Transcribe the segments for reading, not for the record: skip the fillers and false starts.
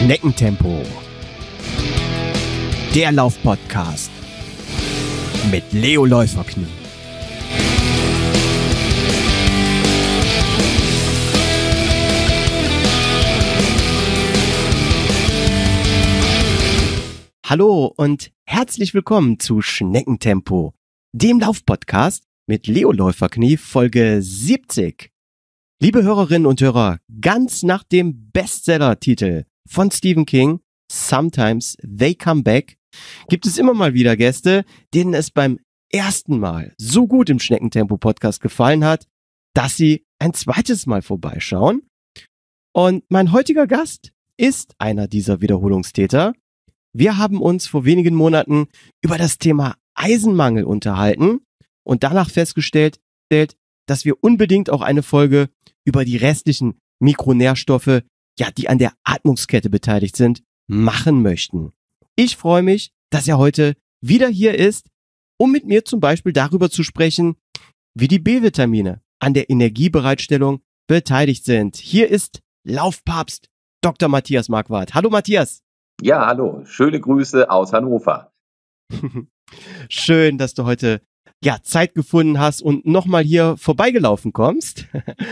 Schneckentempo. Der Laufpodcast mit Leo Läuferknie. Hallo und herzlich willkommen zu Schneckentempo, dem Laufpodcast mit Leo Läuferknie, Folge 70. Liebe Hörerinnen und Hörer, ganz nach dem Bestseller-Titel von Stephen King, Sometimes They Come Back, gibt es immer mal wieder Gäste, denen es beim ersten Mal so gut im Schneckentempo-Podcast gefallen hat, dass sie ein zweites Mal vorbeischauen. Und mein heutiger Gast ist einer dieser Wiederholungstäter. Wir haben uns vor wenigen Monaten über das Thema Eisenmangel unterhalten und danach festgestellt, dass wir unbedingt auch eine Folge über die restlichen Mikronährstoffe, die an der Atmungskette beteiligt sind, machen möchten. Ich freue mich, dass er heute wieder hier ist, um mit mir zum Beispiel darüber zu sprechen, wie die B-Vitamine an der Energiebereitstellung beteiligt sind. Hier ist Laufpapst Dr. Matthias Marquardt. Hallo Matthias. Ja, hallo. Schöne Grüße aus Hannover. Schön, dass du heute Zeit gefunden hast und nochmal hier vorbeigelaufen kommst.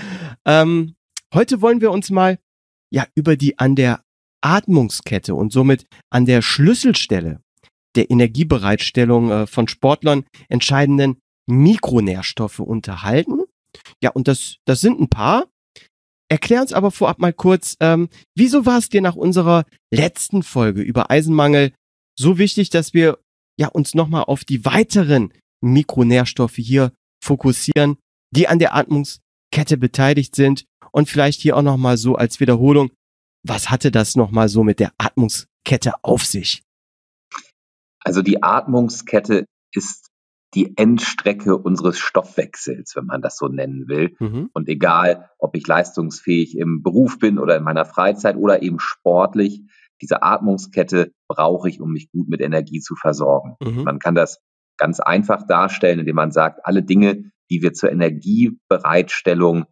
Heute wollen wir uns mal über die an der Atmungskette und somit an der Schlüsselstelle der Energiebereitstellung von Sportlern entscheidenden Mikronährstoffe unterhalten. Ja, und das sind ein paar. Erklär uns aber vorab mal kurz, wieso war es dir nach unserer letzten Folge über Eisenmangel so wichtig, dass wir uns nochmal auf die weiteren Mikronährstoffe hier fokussieren, die an der Atmungskette beteiligt sind, und vielleicht hier auch nochmal so als Wiederholung, was hatte das nochmal so mit der Atmungskette auf sich? Also die Atmungskette ist die Endstrecke unseres Stoffwechsels, wenn man das so nennen will. Und egal, ob ich leistungsfähig im Beruf bin oder in meiner Freizeit oder eben sportlich, diese Atmungskette brauche ich, um mich gut mit Energie zu versorgen. Man kann das ganz einfach darstellen, indem man sagt, alle Dinge, die wir zur Energiebereitstellung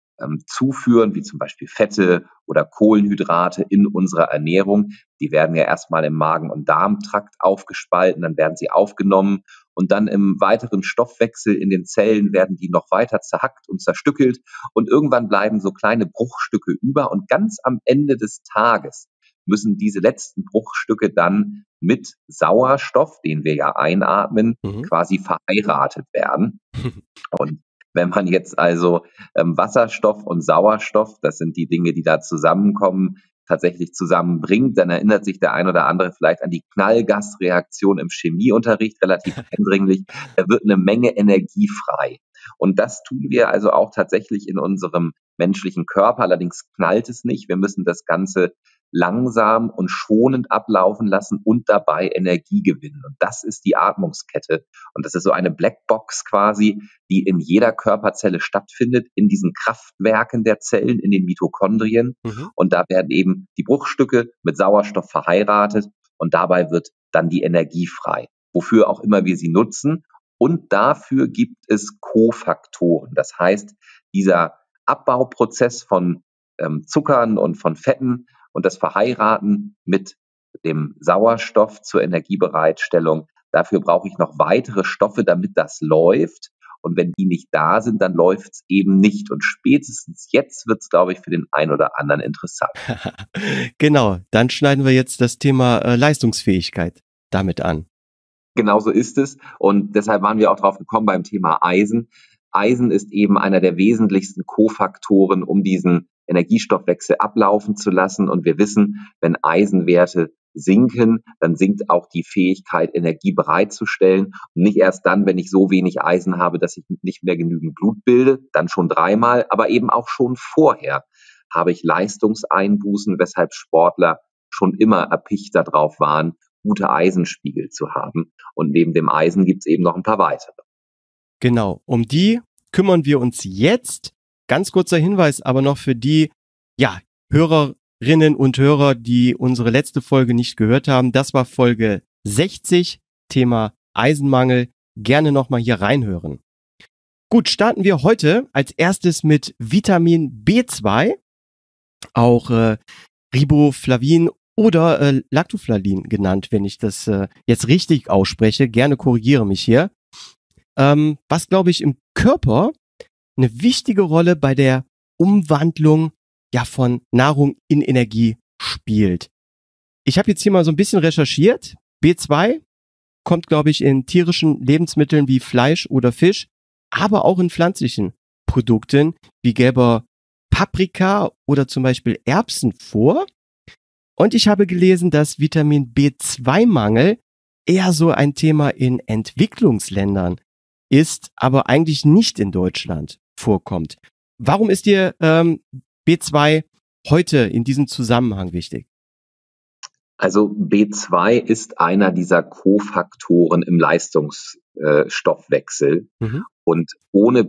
zuführen, wie zum Beispiel Fette oder Kohlenhydrate in unserer Ernährung, die werden ja erstmal im Magen- und Darmtrakt aufgespalten, dann werden sie aufgenommen und dann im weiteren Stoffwechsel in den Zellen werden die noch weiter zerhackt und zerstückelt und irgendwann bleiben so kleine Bruchstücke über und ganz am Ende des Tages müssen diese letzten Bruchstücke dann mit Sauerstoff, den wir ja einatmen, quasi verheiratet werden. Und wenn man jetzt also Wasserstoff und Sauerstoff, das sind die Dinge, die da zusammenkommen, tatsächlich zusammenbringt, dann erinnert sich der ein oder andere vielleicht an die Knallgasreaktion im Chemieunterricht, relativ eindringlich. Da wird eine Menge Energie frei. Und das tun wir also auch tatsächlich in unserem menschlichen Körper. Allerdings knallt es nicht. Wir müssen das Ganze langsam und schonend ablaufen lassen und dabei Energie gewinnen. Und das ist die Atmungskette. Und das ist so eine Blackbox quasi, die in jeder Körperzelle stattfindet, in diesen Kraftwerken der Zellen, in den Mitochondrien. Und da werden eben die Bruchstücke mit Sauerstoff verheiratet und dabei wird dann die Energie frei, wofür auch immer wir sie nutzen. Und dafür gibt es Kofaktoren. Das heißt, dieser Abbauprozess von Zuckern und von Fetten und das Verheiraten mit dem Sauerstoff zur Energiebereitstellung, dafür brauche ich noch weitere Stoffe, damit das läuft. Und wenn die nicht da sind, dann läuft es eben nicht. Und spätestens jetzt wird es, glaube ich, für den einen oder anderen interessant. Genau, dann schneiden wir jetzt das Thema Leistungsfähigkeit damit an. Genauso ist es. Und deshalb waren wir auch drauf gekommen beim Thema Eisen. Eisen ist eben einer der wesentlichsten Kofaktoren, um diesen Energiestoffwechsel ablaufen zu lassen. Und wir wissen, wenn Eisenwerte sinken, dann sinkt auch die Fähigkeit, Energie bereitzustellen. Und nicht erst dann, wenn ich so wenig Eisen habe, dass ich nicht mehr genügend Blut bilde, dann schon dreimal, aber eben auch schon vorher habe ich Leistungseinbußen, weshalb Sportler schon immer erpicht darauf waren, gute Eisenspiegel zu haben. Und neben dem Eisen gibt es eben noch ein paar weitere. Genau, um die kümmern wir uns jetzt. Ganz kurzer Hinweis aber noch für die Hörerinnen und Hörer, die unsere letzte Folge nicht gehört haben. Das war Folge 60, Thema Eisenmangel. Gerne nochmal hier reinhören. Gut, starten wir heute als erstes mit Vitamin B2. Auch Riboflavin oder Lactoflalin genannt, wenn ich das jetzt richtig ausspreche. Gerne korrigiere mich hier. Was, glaube ich, im Körper eine wichtige Rolle bei der Umwandlung von Nahrung in Energie spielt. Ich habe jetzt hier mal so ein bisschen recherchiert. B2 kommt, glaube ich, in tierischen Lebensmitteln wie Fleisch oder Fisch, aber auch in pflanzlichen Produkten wie gelber Paprika oder zum Beispiel Erbsen vor. Und ich habe gelesen, dass Vitamin B2-Mangel eher so ein Thema in Entwicklungsländern ist, aber eigentlich nicht in Deutschland vorkommt. Warum ist dir B2 heute in diesem Zusammenhang wichtig? Also B2 ist einer dieser Kofaktoren im Leistungsstoffwechsel. Und ohne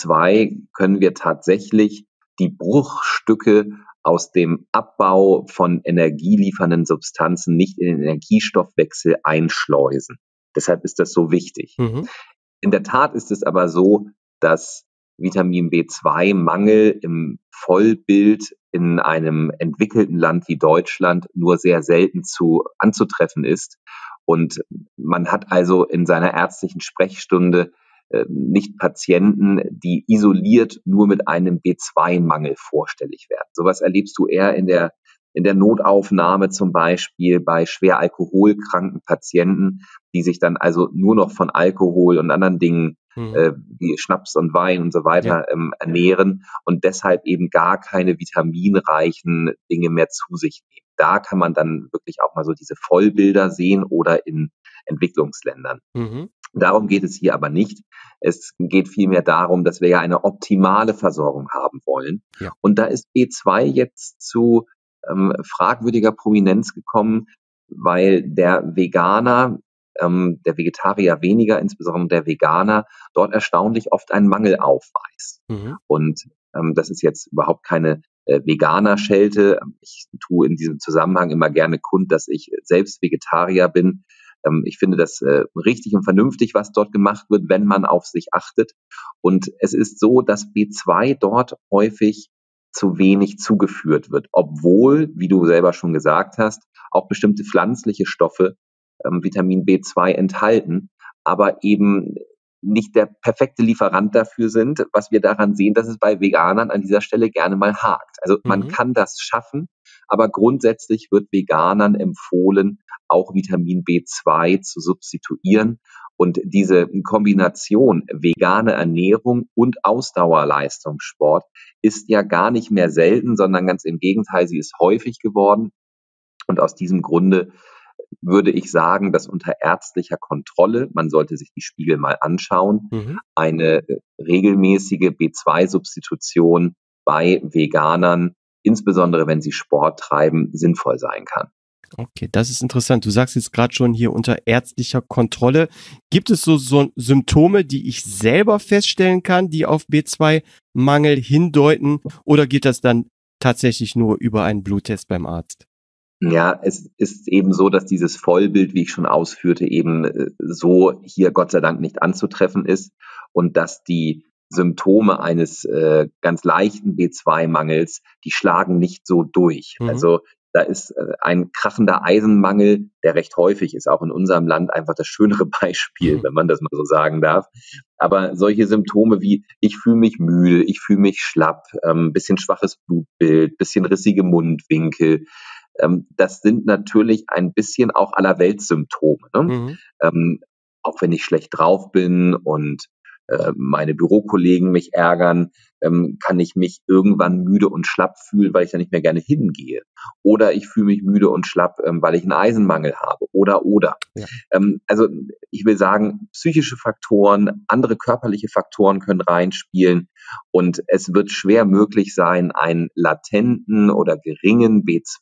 B2 können wir tatsächlich die Bruchstücke aus dem Abbau von energieliefernden Substanzen nicht in den Energiestoffwechsel einschleusen. Deshalb ist das so wichtig. In der Tat ist es aber so, dass Vitamin B2-Mangel im Vollbild in einem entwickelten Land wie Deutschland nur sehr selten anzutreffen ist. Und man hat also in seiner ärztlichen Sprechstunde nicht Patienten, die isoliert nur mit einem B2-Mangel vorstellig werden. Sowas erlebst du eher in der Notaufnahme zum Beispiel bei schwer alkoholkranken Patienten, die sich dann also nur noch von Alkohol und anderen Dingen wie Schnaps und Wein und so weiter ernähren und deshalb eben gar keine vitaminreichen Dinge mehr zu sich nehmen. Da kann man dann wirklich auch mal so diese Vollbilder sehen oder in Entwicklungsländern. Darum geht es hier aber nicht. Es geht vielmehr darum, dass wir ja eine optimale Versorgung haben wollen. Ja. Und da ist B2 jetzt zu fragwürdiger Prominenz gekommen, weil der Veganer, der Vegetarier weniger, insbesondere der Veganer, dort erstaunlich oft einen Mangel aufweist. Und das ist jetzt überhaupt keine Veganer-Schelte. Ich tue in diesem Zusammenhang immer gerne kund, dass ich selbst Vegetarier bin. Ich finde das richtig und vernünftig, was dort gemacht wird, wenn man auf sich achtet. Und es ist so, dass B2 dort häufig zu wenig zugeführt wird, obwohl, wie du selber schon gesagt hast, auch bestimmte pflanzliche Stoffe Vitamin B2 enthalten, aber eben nicht der perfekte Lieferant dafür sind, was wir daran sehen, dass es bei Veganern an dieser Stelle gerne mal hakt. Also man kann das schaffen, aber grundsätzlich wird Veganern empfohlen, auch Vitamin B2 zu substituieren. Und diese Kombination vegane Ernährung und Ausdauerleistungssport ist ja gar nicht mehr selten, sondern ganz im Gegenteil, sie ist häufig geworden. Und aus diesem Grunde würde ich sagen, dass unter ärztlicher Kontrolle, man sollte sich die Spiegel mal anschauen, eine regelmäßige B2-Substitution bei Veganern, insbesondere wenn sie Sport treiben, sinnvoll sein kann. Okay, das ist interessant. Du sagst jetzt gerade schon hier unter ärztlicher Kontrolle. Gibt es so Symptome, die ich selber feststellen kann, die auf B2-Mangel hindeuten, oder geht das dann tatsächlich nur über einen Bluttest beim Arzt? Ja, es ist eben so, dass dieses Vollbild, wie ich schon ausführte, eben so hier Gott sei Dank nicht anzutreffen ist und dass die Symptome eines ganz leichten B2-Mangels, die schlagen nicht so durch. Also da ist ein krachender Eisenmangel, der recht häufig ist, auch in unserem Land einfach das schönere Beispiel, wenn man das mal so sagen darf. Aber solche Symptome wie ich fühle mich müde, ich fühle mich schlapp, bisschen schwaches Blutbild, bisschen rissige Mundwinkel, das sind natürlich ein bisschen auch Allerweltssymptome. Ne? Auch wenn ich schlecht drauf bin und meine Bürokollegen mich ärgern, kann ich mich irgendwann müde und schlapp fühlen, weil ich da nicht mehr gerne hingehe. Oder ich fühle mich müde und schlapp, weil ich einen Eisenmangel habe. Oder. Ja. Also ich will sagen, psychische Faktoren, andere körperliche Faktoren können reinspielen. Und es wird schwer möglich sein, einen latenten oder geringen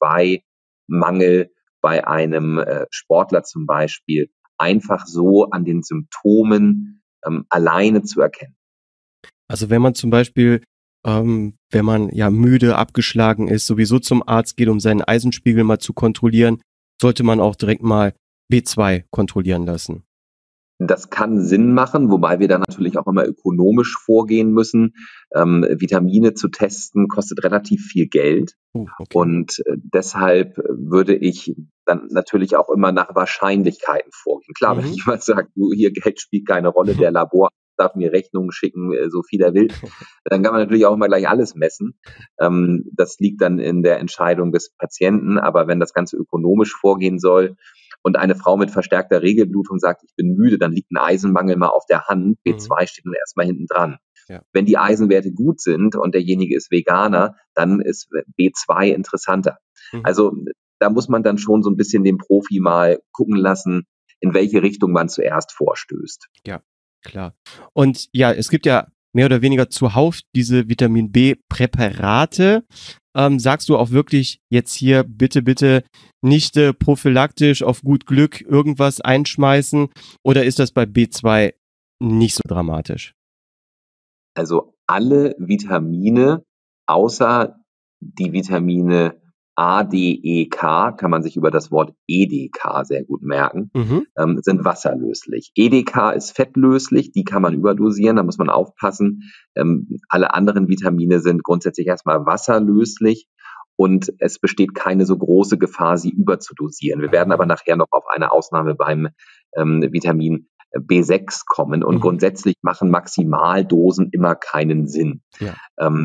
B2-Mangel bei einem Sportler zum Beispiel einfach so an den Symptomen alleine zu erkennen. Also wenn man zum Beispiel, wenn man ja müde, abgeschlagen ist, sowieso zum Arzt geht, um seinen Eisenspiegel mal zu kontrollieren, sollte man auch direkt mal B2 kontrollieren lassen. Das kann Sinn machen, wobei wir da natürlich auch immer ökonomisch vorgehen müssen. Vitamine zu testen kostet relativ viel Geld. Okay. Und deshalb würde ich dann natürlich auch immer nach Wahrscheinlichkeiten vorgehen. Klar, wenn jemand sagt, du, hier Geld spielt keine Rolle, der Labor darf mir Rechnungen schicken, so viel er will, dann kann man natürlich auch immer gleich alles messen. Das liegt dann in der Entscheidung des Patienten. Aber wenn das Ganze ökonomisch vorgehen soll und eine Frau mit verstärkter Regelblutung sagt, ich bin müde, dann liegt ein Eisenmangel mal auf der Hand. B2 steht dann erstmal hinten dran. Ja. Wenn die Eisenwerte gut sind und derjenige ist Veganer, dann ist B2 interessanter. Also da muss man dann schon so ein bisschen den Profi mal gucken lassen, in welche Richtung man zuerst vorstößt. Ja, klar. Und ja, es gibt ja mehr oder weniger zuhauf diese Vitamin B-Präparate. Sagst du auch wirklich jetzt hier bitte nicht prophylaktisch auf gut Glück irgendwas einschmeißen, oder ist das bei B2 nicht so dramatisch? Also alle Vitamine außer die Vitamine A, D, E, K, kann man sich über das Wort EDK sehr gut merken, sind wasserlöslich. EDK ist fettlöslich, die kann man überdosieren, da muss man aufpassen. Alle anderen Vitamine sind grundsätzlich erstmal wasserlöslich und es besteht keine so große Gefahr, sie überzudosieren. Wir werden aber nachher noch auf eine Ausnahme beim Vitamin B6 kommen und grundsätzlich machen Maximaldosen immer keinen Sinn. Ja.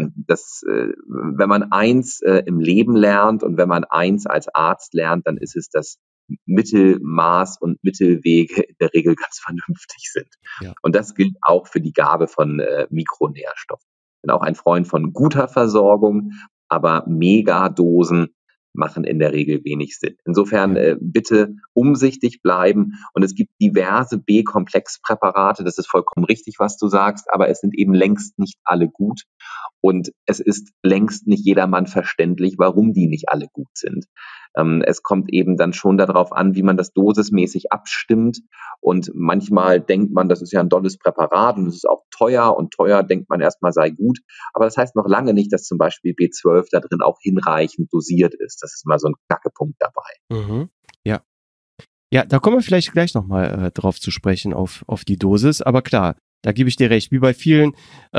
Wenn man eins im Leben lernt und wenn man eins als Arzt lernt, dann ist es, dass Mittelmaß und Mittelwege in der Regel ganz vernünftig sind. Ja. Und das gilt auch für die Gabe von Mikronährstoffen. Ich bin auch ein Freund von guter Versorgung, aber Megadosen machen in der Regel wenig Sinn. Insofern bitte umsichtig bleiben. Und es gibt diverse B-Komplexpräparate. Das ist vollkommen richtig, was du sagst, aber es sind eben längst nicht alle gut. Und es ist längst nicht jedermann verständlich, warum die nicht alle gut sind. Es kommt eben dann schon darauf an, wie man das dosismäßig abstimmt. Und manchmal denkt man, das ist ja ein tolles Präparat und es ist auch teuer. Und teuer denkt man erstmal sei gut. Aber das heißt noch lange nicht, dass zum Beispiel B12 da drin auch hinreichend dosiert ist. Das ist mal so ein Knackepunkt dabei. Ja. Ja, da kommen wir vielleicht gleich nochmal drauf zu sprechen, auf die Dosis. Aber klar, da gebe ich dir recht. Wie bei vielen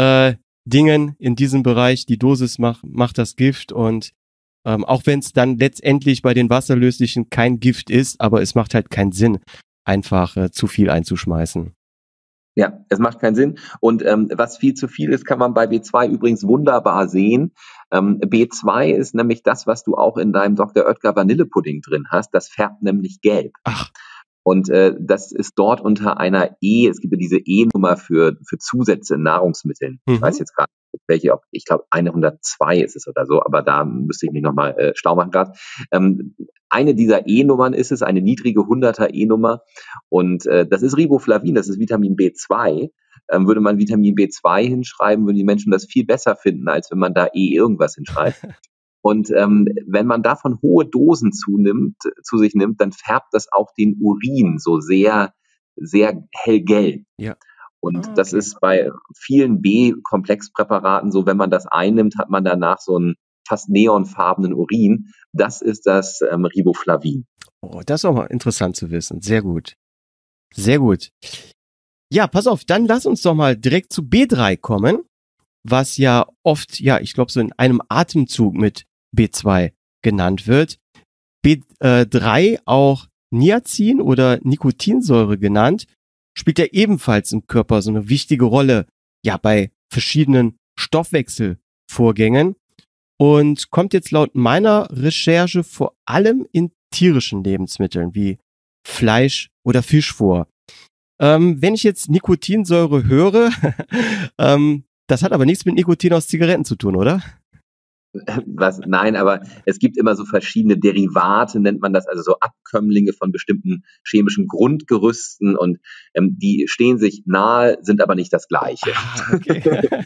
Dingen in diesem Bereich, die Dosis macht das Gift, und auch wenn es dann letztendlich bei den wasserlöslichen kein Gift ist, aber es macht halt keinen Sinn, einfach zu viel einzuschmeißen. Ja, es macht keinen Sinn. Und was viel zu viel ist, kann man bei B2 übrigens wunderbar sehen. B2 ist nämlich das, was du auch in deinem Dr. Oetker Vanillepudding drin hast. Das färbt nämlich gelb. Ach. Und das ist dort unter einer es gibt ja diese E-Nummer für Zusätze in Nahrungsmitteln. Ich weiß jetzt gerade welche, ich glaube 102 ist es oder so, aber da müsste ich mich nochmal schlau machen gerade. Eine dieser E-Nummern ist es, eine niedrige 100er E-Nummer, und das ist Riboflavin, das ist Vitamin B2. Würde man Vitamin B2 hinschreiben, würden die Menschen das viel besser finden, als wenn man da irgendwas hinschreibt. Und wenn man davon hohe Dosen zu sich nimmt, dann färbt das auch den Urin so sehr, sehr hellgelb. Ja. Und das ist bei vielen B-Komplexpräparaten so, wenn man das einnimmt, hat man danach so einen fast neonfarbenen Urin. Das ist das Riboflavin. Oh, das ist auch mal interessant zu wissen. Sehr gut. Sehr gut. Ja, pass auf, dann lass uns doch mal direkt zu B3 kommen, was ja oft, ich glaube, so in einem Atemzug mit B2 genannt wird. B3, auch Niacin oder Nikotinsäure genannt, spielt ja ebenfalls im Körper so eine wichtige Rolle, bei verschiedenen Stoffwechselvorgängen, und kommt jetzt laut meiner Recherche vor allem in tierischen Lebensmitteln wie Fleisch oder Fisch vor. Wenn ich jetzt Nikotinsäure höre, das hat aber nichts mit Nikotin aus Zigaretten zu tun, oder? Nein, aber es gibt immer so verschiedene Derivate, nennt man das, also so Abkömmlinge von bestimmten chemischen Grundgerüsten, und die stehen sich nahe, sind aber nicht das Gleiche. Okay.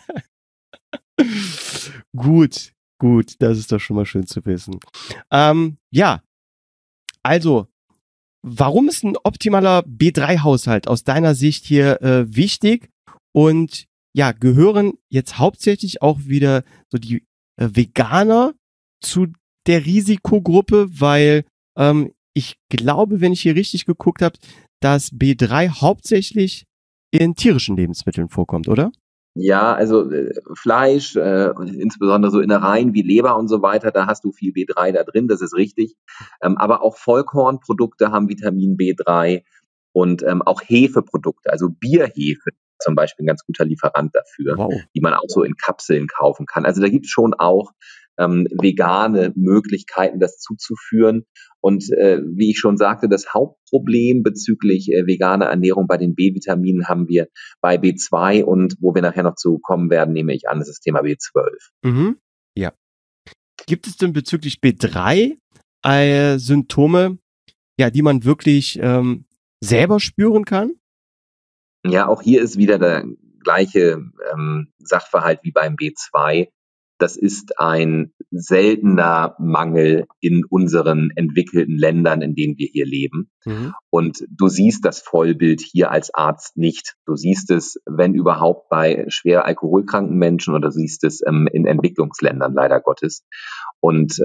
Gut, das ist doch schon mal schön zu wissen. Also, warum ist ein optimaler B3-Haushalt aus deiner Sicht hier wichtig? Und gehören jetzt hauptsächlich auch wieder so die Veganer zu der Risikogruppe, weil ich glaube, wenn ich hier richtig geguckt habe, dass B3 hauptsächlich in tierischen Lebensmitteln vorkommt, oder? Ja, also Fleisch, insbesondere so Innereien wie Leber und so weiter, da hast du viel B3 da drin, das ist richtig. Aber auch Vollkornprodukte haben Vitamin B3 und auch Hefeprodukte, also Bierhefe zum Beispiel ein ganz guter Lieferant dafür, Wow. die man auch so in Kapseln kaufen kann. Also da gibt es schon auch vegane Möglichkeiten, das zuzuführen. Und wie ich schon sagte, das Hauptproblem bezüglich veganer Ernährung bei den B-Vitaminen haben wir bei B2 und wo wir nachher noch zu kommen werden, nehme ich an, ist das Thema B12. Mhm. Ja. Gibt es denn bezüglich B3 Symptome, ja, die man wirklich selber spüren kann? Ja, auch hier ist wieder der gleiche Sachverhalt wie beim B2. Das ist ein seltener Mangel in unseren entwickelten Ländern, in denen wir hier leben. Mhm. Und du siehst das Vollbild hier als Arzt nicht. Du siehst es, wenn überhaupt, bei schwer alkoholkranken Menschen oder du siehst es in Entwicklungsländern, leider Gottes. Und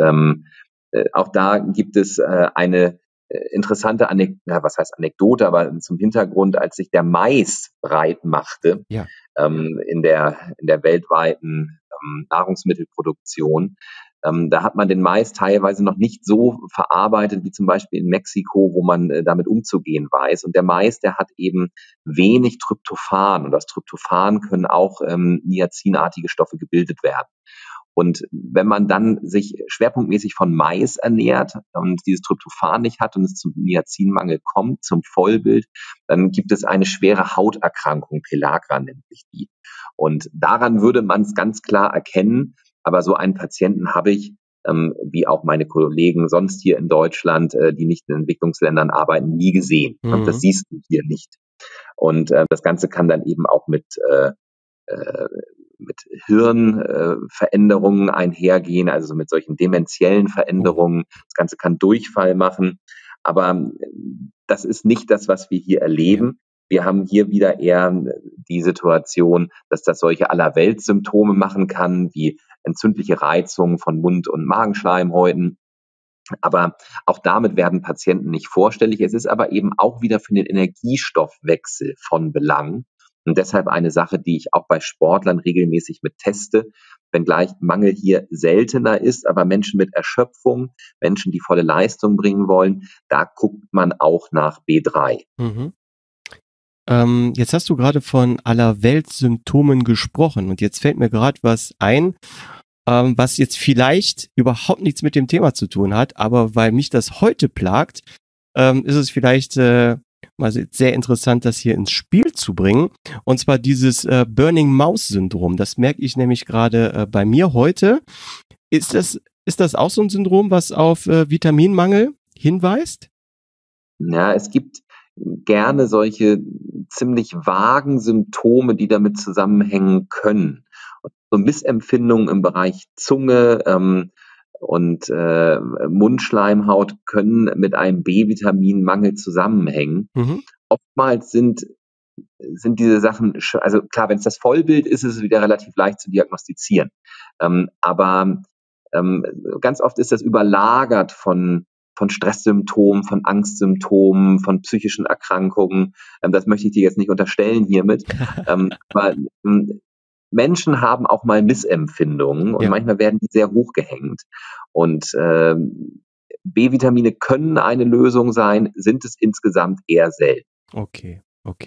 auch da gibt es eine interessante Anekdote, aber zum Hintergrund, als sich der Mais breit machte, Ja. in der weltweiten Nahrungsmittelproduktion. Da hat man den Mais teilweise noch nicht so verarbeitet wie zum Beispiel in Mexiko, wo man damit umzugehen weiß. Und der Mais, der hat eben wenig Tryptophan. Und aus Tryptophan können auch niacinartige Stoffe gebildet werden. Und wenn man dann sich schwerpunktmäßig von Mais ernährt und dieses Tryptophan nicht hat und es zum Niacinmangel kommt, zum Vollbild, dann gibt es eine schwere Hauterkrankung, Pellagra nennt sich die. Und daran würde man es ganz klar erkennen, aber so einen Patienten habe ich, wie auch meine Kollegen sonst hier in Deutschland, die nicht in Entwicklungsländern arbeiten, nie gesehen. Mhm. Das siehst du hier nicht. Und das Ganze kann dann eben auch mit Hirnveränderungen einhergehen, also mit solchen dementiellen Veränderungen. Das Ganze kann Durchfall machen, aber das ist nicht das, was wir hier erleben. Wir haben hier wieder eher die Situation, dass das solche Allerweltssymptome machen kann, wie entzündliche Reizungen von Mund- und Magenschleimhäuten. Aber auch damit werden Patienten nicht vorstellig. Es ist aber eben auch wieder für den Energiestoffwechsel von Belang. Und deshalb eine Sache, die ich auch bei Sportlern regelmäßig mit teste, wenngleich Mangel hier seltener ist, aber Menschen mit Erschöpfung, Menschen, die volle Leistung bringen wollen, da guckt man auch nach B3. Mhm. Jetzt hast du gerade von Allerweltssymptomen gesprochen und jetzt fällt mir gerade was ein, was jetzt vielleicht überhaupt nichts mit dem Thema zu tun hat, aber weil mich das heute plagt, ist es vielleicht mal sehr interessant, das hier ins Spiel zu bringen. Und zwar dieses Burning Mouse Syndrom. Das merke ich nämlich gerade bei mir heute. Ist das auch so ein Syndrom, was auf Vitaminmangel hinweist? Ja, es gibt gerne solche ziemlich vagen Symptome, die damit zusammenhängen können. Und so Missempfindungen im Bereich Zunge und Mundschleimhaut können mit einem B-Vitaminmangel zusammenhängen. Mhm. Oftmals sind diese Sachen, also klar, wenn es das Vollbild ist, ist es wieder relativ leicht zu diagnostizieren. Aber ganz oft ist das überlagert von Stresssymptomen, von Angstsymptomen, von psychischen Erkrankungen. Das möchte ich dir jetzt nicht unterstellen hiermit. Aber Menschen haben auch mal Missempfindungen und manchmal werden die sehr hochgehängt. Und B-Vitamine können eine Lösung sein, sind es insgesamt eher selten. Okay.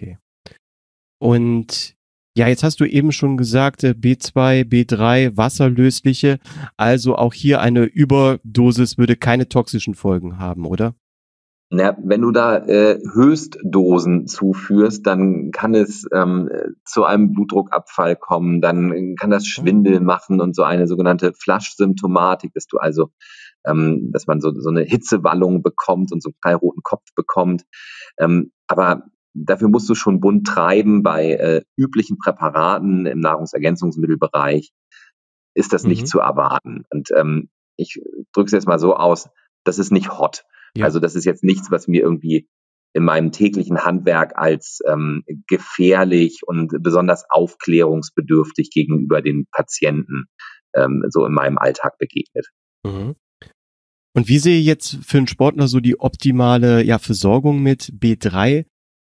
Und ja, jetzt hast du eben schon gesagt, B2, B3, wasserlösliche, also auch hier eine Überdosis würde keine toxischen Folgen haben, oder? Na, wenn du da Höchstdosen zuführst, dann kann es zu einem Blutdruckabfall kommen, dann kann das Schwindel machen und so eine sogenannte Flush-Symptomatik, dass du also, dass man so eine Hitzewallung bekommt und so einen knallroten Kopf bekommt. Aber dafür musst du schon bunt treiben. Bei üblichen Präparaten im Nahrungsergänzungsmittelbereich ist das nicht zu erwarten. Und ich drücke es jetzt mal so aus, das ist nicht hot. Ja. Also das ist jetzt nichts, was mir irgendwie in meinem täglichen Handwerk als gefährlich und besonders aufklärungsbedürftig gegenüber den Patienten so in meinem Alltag begegnet. Mhm. Und wie sehe jetzt für einen Sportler so die optimale Versorgung mit B3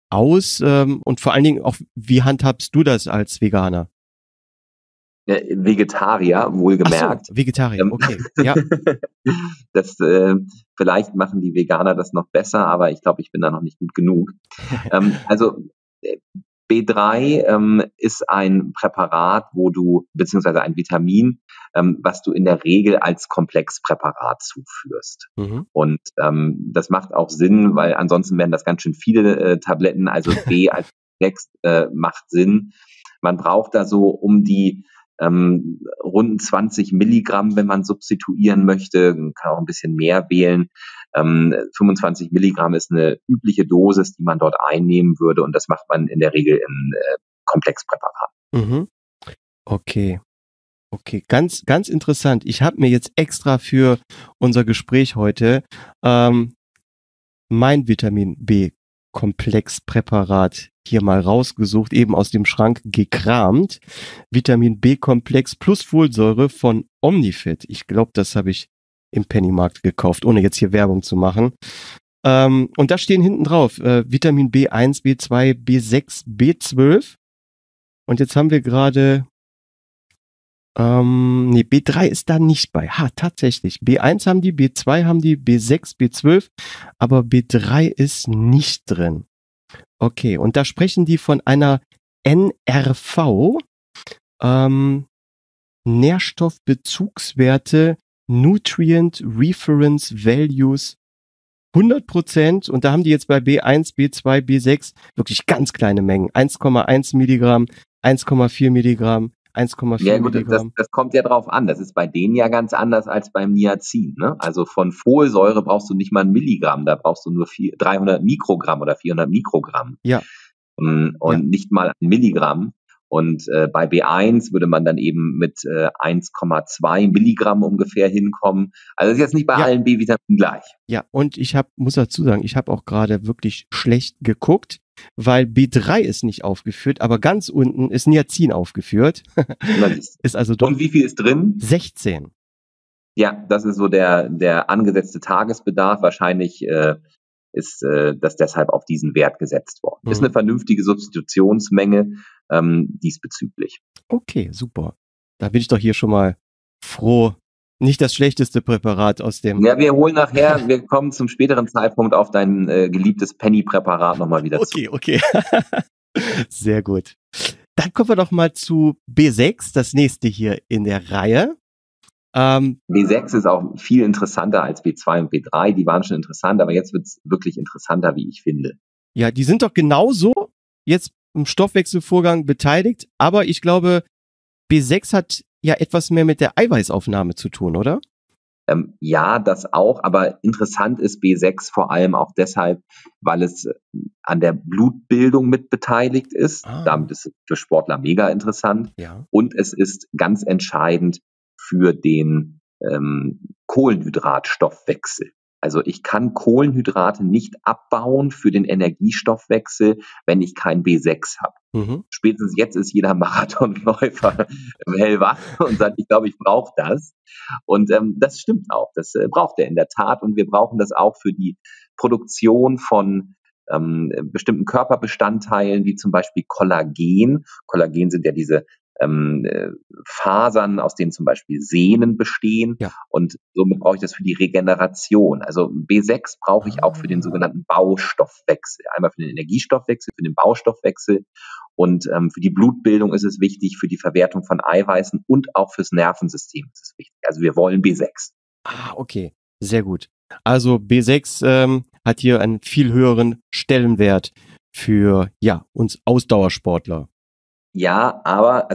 aus? Und vor allen Dingen auch, wie handhabst du das als Veganer? Vegetarier, wohlgemerkt. Ach so, Vegetarier, okay. Ja. Das, vielleicht machen die Veganer das noch besser, aber ich glaube, ich bin da noch nicht gut genug. Also B3 ist ein Präparat, beziehungsweise ein Vitamin, was du in der Regel als Komplexpräparat zuführst. Und das macht auch Sinn, weil ansonsten wären das ganz schön viele Tabletten. Also B als Komplex macht Sinn. Man braucht da so um die rund 20 Milligramm, wenn man substituieren möchte. Man kann auch ein bisschen mehr wählen. 25 Milligramm ist eine übliche Dosis, die man dort einnehmen würde, und das macht man in der Regel in Komplexpräparaten. Okay. Okay, ganz, ganz interessant. Ich habe mir jetzt extra für unser Gespräch heute mein Vitamin B Komplexpräparat hier mal rausgesucht, eben aus dem Schrank gekramt. Vitamin B-Komplex plus Folsäure von Omnifit. Ich glaube, das habe ich im Pennymarkt gekauft, ohne jetzt hier Werbung zu machen. Und da stehen hinten drauf Vitamin B1, B2, B6, B12. Und jetzt haben wir gerade B3 ist da nicht bei. Tatsächlich. B1 haben die, B2 haben die, B6, B12, aber B3 ist nicht drin. Okay, und da sprechen die von einer NRV, Nährstoffbezugswerte, Nutrient Reference Values 100%, und da haben die jetzt bei B1, B2, B6 wirklich ganz kleine Mengen. 1,1 Milligramm, 1,4 Milligramm, 1,4 Milligramm. Das kommt ja drauf an. Das ist bei denen ja ganz anders als beim Niacin. Ne? Also von Folsäure brauchst du nicht mal ein Milligramm, da brauchst du nur 300 Mikrogramm oder 400 Mikrogramm. Ja. Und nicht mal ein Milligramm. Und bei B1 würde man dann eben mit 1,2 Milligramm ungefähr hinkommen. Also das ist jetzt nicht bei allen B-Vitaminen gleich. Ja, und muss dazu sagen, ich habe auch gerade wirklich schlecht geguckt, weil B3 ist nicht aufgeführt, aber ganz unten ist Niacin aufgeführt. Ist also doch. Und wie viel ist drin? 16. Ja, das ist so der angesetzte Tagesbedarf. Wahrscheinlich ist das deshalb auf diesen Wert gesetzt worden. Ist eine vernünftige Substitutionsmenge diesbezüglich. Okay, super. Da bin ich doch hier schon mal froh. Nicht das schlechteste Präparat aus dem... Ja, wir kommen zum späteren Zeitpunkt auf dein geliebtes Penny-Präparat nochmal wieder zu. Okay. Sehr gut. Dann kommen wir doch mal zu B6, das nächste hier in der Reihe. B6 ist auch viel interessanter als B2 und B3. Die waren schon interessant, aber jetzt wird es wirklich interessanter, wie ich finde. Ja, die sind doch genauso jetzt im Stoffwechselvorgang beteiligt, aber ich glaube, B6 hat ja etwas mehr mit der Eiweißaufnahme zu tun, oder? Ja, das auch, aber interessant ist B6 vor allem auch deshalb, weil es an der Blutbildung mit beteiligt ist. Damit ist es für Sportler mega interessant. Ja. Und es ist ganz entscheidend für den Kohlenhydratstoffwechsel. Also ich kann Kohlenhydrate nicht abbauen für den Energiestoffwechsel, wenn ich kein B6 habe. Spätestens jetzt ist jeder Marathonläufer hellwach und sagt, ich glaube, ich brauche das. Und das stimmt auch. Das braucht er in der Tat. Und wir brauchen das auch für die Produktion von bestimmten Körperbestandteilen, wie zum Beispiel Kollagen. Kollagen sind ja diese Fasern, aus denen zum Beispiel Sehnen bestehen. Ja. Und somit brauche ich das für die Regeneration. Also B6 brauche ich auch für den sogenannten Baustoffwechsel. Einmal für den Energiestoffwechsel, für den Baustoffwechsel. Und für die Blutbildung ist es wichtig, für die Verwertung von Eiweißen und auch fürs Nervensystem ist es wichtig. Also wir wollen B6. Okay. Sehr gut. Also B6 hat hier einen viel höheren Stellenwert für uns Ausdauersportler. Ja, aber,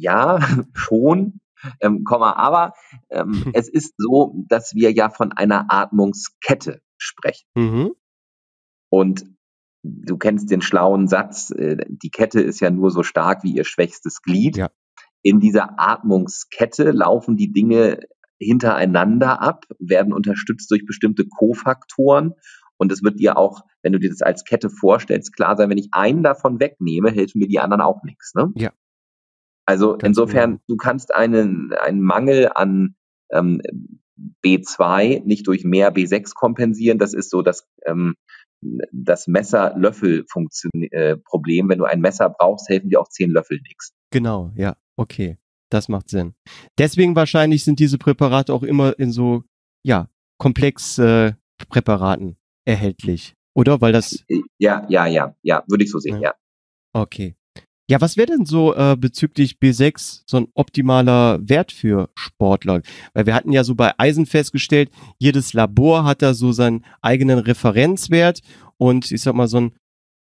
schon, aber es ist so, dass wir ja von einer Atmungskette sprechen. Und du kennst den schlauen Satz, die Kette ist ja nur so stark wie ihr schwächstes Glied. Ja. In dieser Atmungskette laufen die Dinge hintereinander ab, werden unterstützt durch bestimmte Kofaktoren. Und es wird dir auch, wenn du dir das als Kette vorstellst, klar sein, wenn ich einen davon wegnehme, helfen mir die anderen auch nichts. Ne? Ja. Also insofern, du kannst einen Mangel an B2 nicht durch mehr B6 kompensieren. Das ist so das das Messer-Löffel-Problem. Wenn du ein Messer brauchst, helfen dir auch 10 Löffel nichts. Genau, ja, okay. Das macht Sinn. Deswegen wahrscheinlich sind diese Präparate auch immer in so, ja, komplex Präparaten erhältlich, oder? Weil das... Ja, würde ich so sehen, ja. Okay. Ja, was wäre denn so bezüglich B6 so ein optimaler Wert für Sportler? Weil wir hatten ja so bei Eisen festgestellt, jedes Labor hat da so seinen eigenen Referenzwert und ich sag mal so ein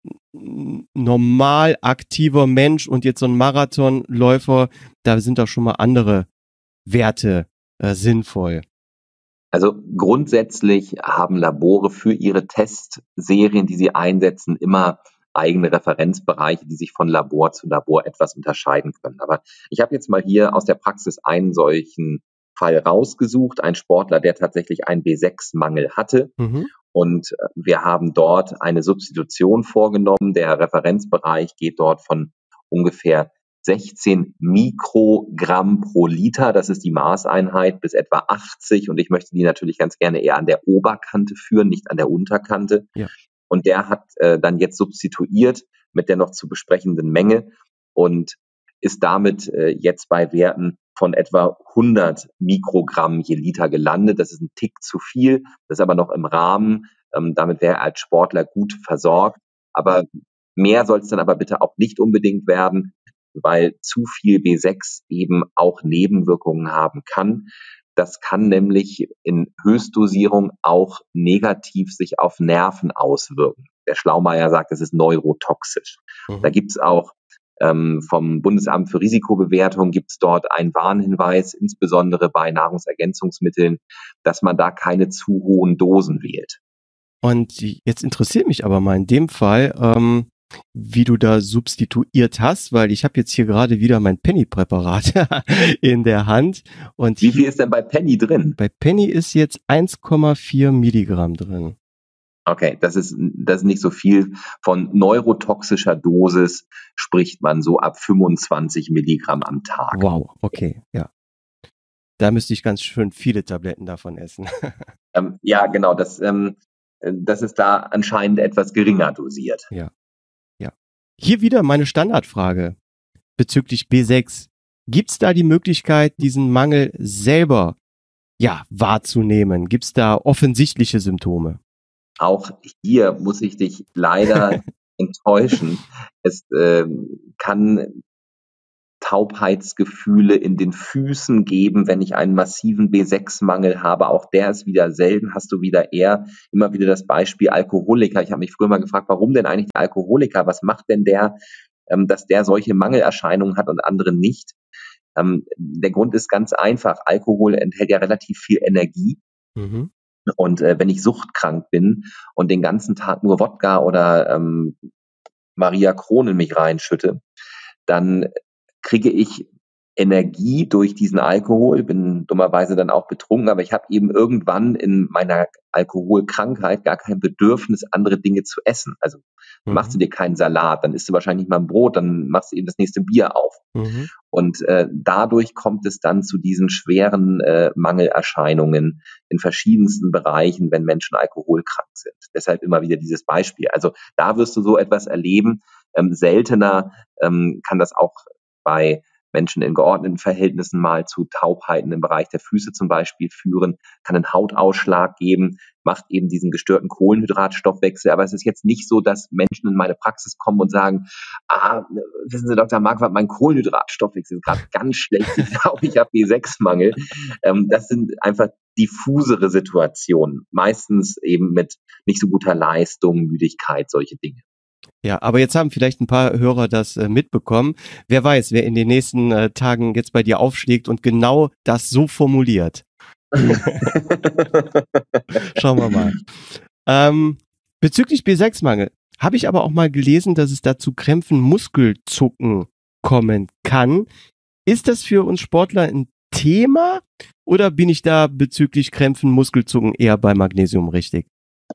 normal aktiver Mensch und jetzt so ein Marathonläufer, da sind doch schon mal andere Werte sinnvoll. Also grundsätzlich haben Labore für ihre Testserien, die sie einsetzen, immer eigene Referenzbereiche, die sich von Labor zu Labor etwas unterscheiden können. Aber ich habe jetzt mal hier aus der Praxis einen solchen Fall rausgesucht, ein Sportler, der tatsächlich einen B6-Mangel hatte. Und wir haben dort eine Substitution vorgenommen. Der Referenzbereich geht dort von ungefähr 16 Mikrogramm pro Liter, das ist die Maßeinheit, bis etwa 80. Und ich möchte die natürlich ganz gerne eher an der Oberkante führen, nicht an der Unterkante. Ja. Und der hat dann jetzt substituiert mit der noch zu besprechenden Menge und ist damit jetzt bei Werten von etwa 100 Mikrogramm je Liter gelandet. Das ist ein Tick zu viel, das ist aber noch im Rahmen. Damit wäre er als Sportler gut versorgt. Aber mehr soll es dann aber bitte auch nicht unbedingt werden, weil zu viel B6 eben auch Nebenwirkungen haben kann. Das kann nämlich in Höchstdosierung auch negativ sich auf Nerven auswirken. Der Schlaumeier sagt, es ist neurotoxisch. Da gibt's auch vom Bundesamt für Risikobewertung gibt's dort einen Warnhinweis, insbesondere bei Nahrungsergänzungsmitteln, dass man da keine zu hohen Dosen wählt. Und jetzt interessiert mich aber mal in dem Fall, wie du da substituiert hast, weil ich habe jetzt hier gerade wieder mein Penny-Präparat in der Hand. Und wie viel ist denn bei Penny drin? Bei Penny ist jetzt 1,4 Milligramm drin. Okay, das ist nicht so viel. Von neurotoxischer Dosis spricht man so ab 25 Milligramm am Tag. Wow, okay, ja. Da müsste ich ganz schön viele Tabletten davon essen. Ja, genau, das ist da anscheinend etwas geringer dosiert. Ja. Hier wieder meine Standardfrage bezüglich B6. Gibt's da die Möglichkeit, diesen Mangel selber wahrzunehmen? Gibt's da offensichtliche Symptome? Auch hier muss ich dich leider enttäuschen. Es kann Taubheitsgefühle in den Füßen geben, wenn ich einen massiven B6-Mangel habe. Auch der ist wieder selten. Hast du wieder immer wieder das Beispiel Alkoholiker. Ich habe mich früher mal gefragt, warum denn eigentlich der Alkoholiker? Was macht denn der, dass der solche Mangelerscheinungen hat und andere nicht? Der Grund ist ganz einfach. Alkohol enthält ja relativ viel Energie. Und wenn ich suchtkrank bin und den ganzen Tag nur Wodka oder Maria Kron in mich reinschütte, dann kriege ich Energie durch diesen Alkohol, bin dummerweise dann auch betrunken, aber ich habe eben irgendwann in meiner Alkoholkrankheit gar kein Bedürfnis, andere Dinge zu essen. Also machst du dir keinen Salat, dann isst du wahrscheinlich mal ein Brot, dann machst du eben das nächste Bier auf. Und dadurch kommt es dann zu diesen schweren Mangelerscheinungen in verschiedensten Bereichen, wenn Menschen alkoholkrank sind. Deshalb immer wieder dieses Beispiel. Also da wirst du so etwas erleben. Seltener kann das auch bei Menschen in geordneten Verhältnissen mal zu Taubheiten im Bereich der Füße zum Beispiel führen, kann einen Hautausschlag geben, macht eben diesen gestörten Kohlenhydratstoffwechsel. Aber es ist jetzt nicht so, dass Menschen in meine Praxis kommen und sagen, wissen Sie, Dr. Marquardt, mein Kohlenhydratstoffwechsel ist gerade ganz schlecht. Ich glaube, ich habe B6-Mangel. Das sind einfach diffusere Situationen. Meistens eben mit nicht so guter Leistung, Müdigkeit, solche Dinge. Ja, aber jetzt haben vielleicht ein paar Hörer das mitbekommen. Wer weiß, wer in den nächsten Tagen jetzt bei dir aufschlägt und genau das so formuliert. Schauen wir mal. Bezüglich B6-Mangel habe ich aber auch mal gelesen, dass es da zu Krämpfen, Muskelzucken kommen kann. Ist das für uns Sportler ein Thema oder bin ich da bezüglich Krämpfen, Muskelzucken eher bei Magnesium richtig?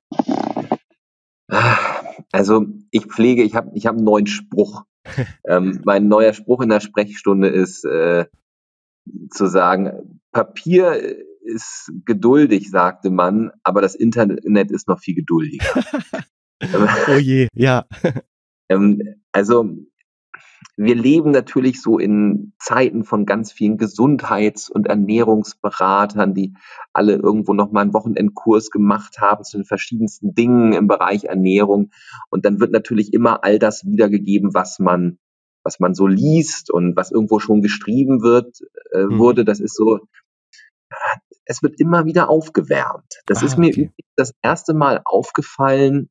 Also ich habe einen neuen Spruch. Mein neuer Spruch in der Sprechstunde ist zu sagen, Papier ist geduldig, sagte man, aber das Internet ist noch viel geduldiger. Oh je, ja. Also wir leben natürlich so in Zeiten von ganz vielen Gesundheits- und Ernährungsberatern, die alle irgendwo noch mal einen Wochenendkurs gemacht haben zu den verschiedensten Dingen im Bereich Ernährung. Und dann wird natürlich immer all das wiedergegeben, was man so liest und was irgendwo schon geschrieben wurde. Das ist so, es wird immer wieder aufgewärmt. Das ist mir Okay. das erste Mal aufgefallen,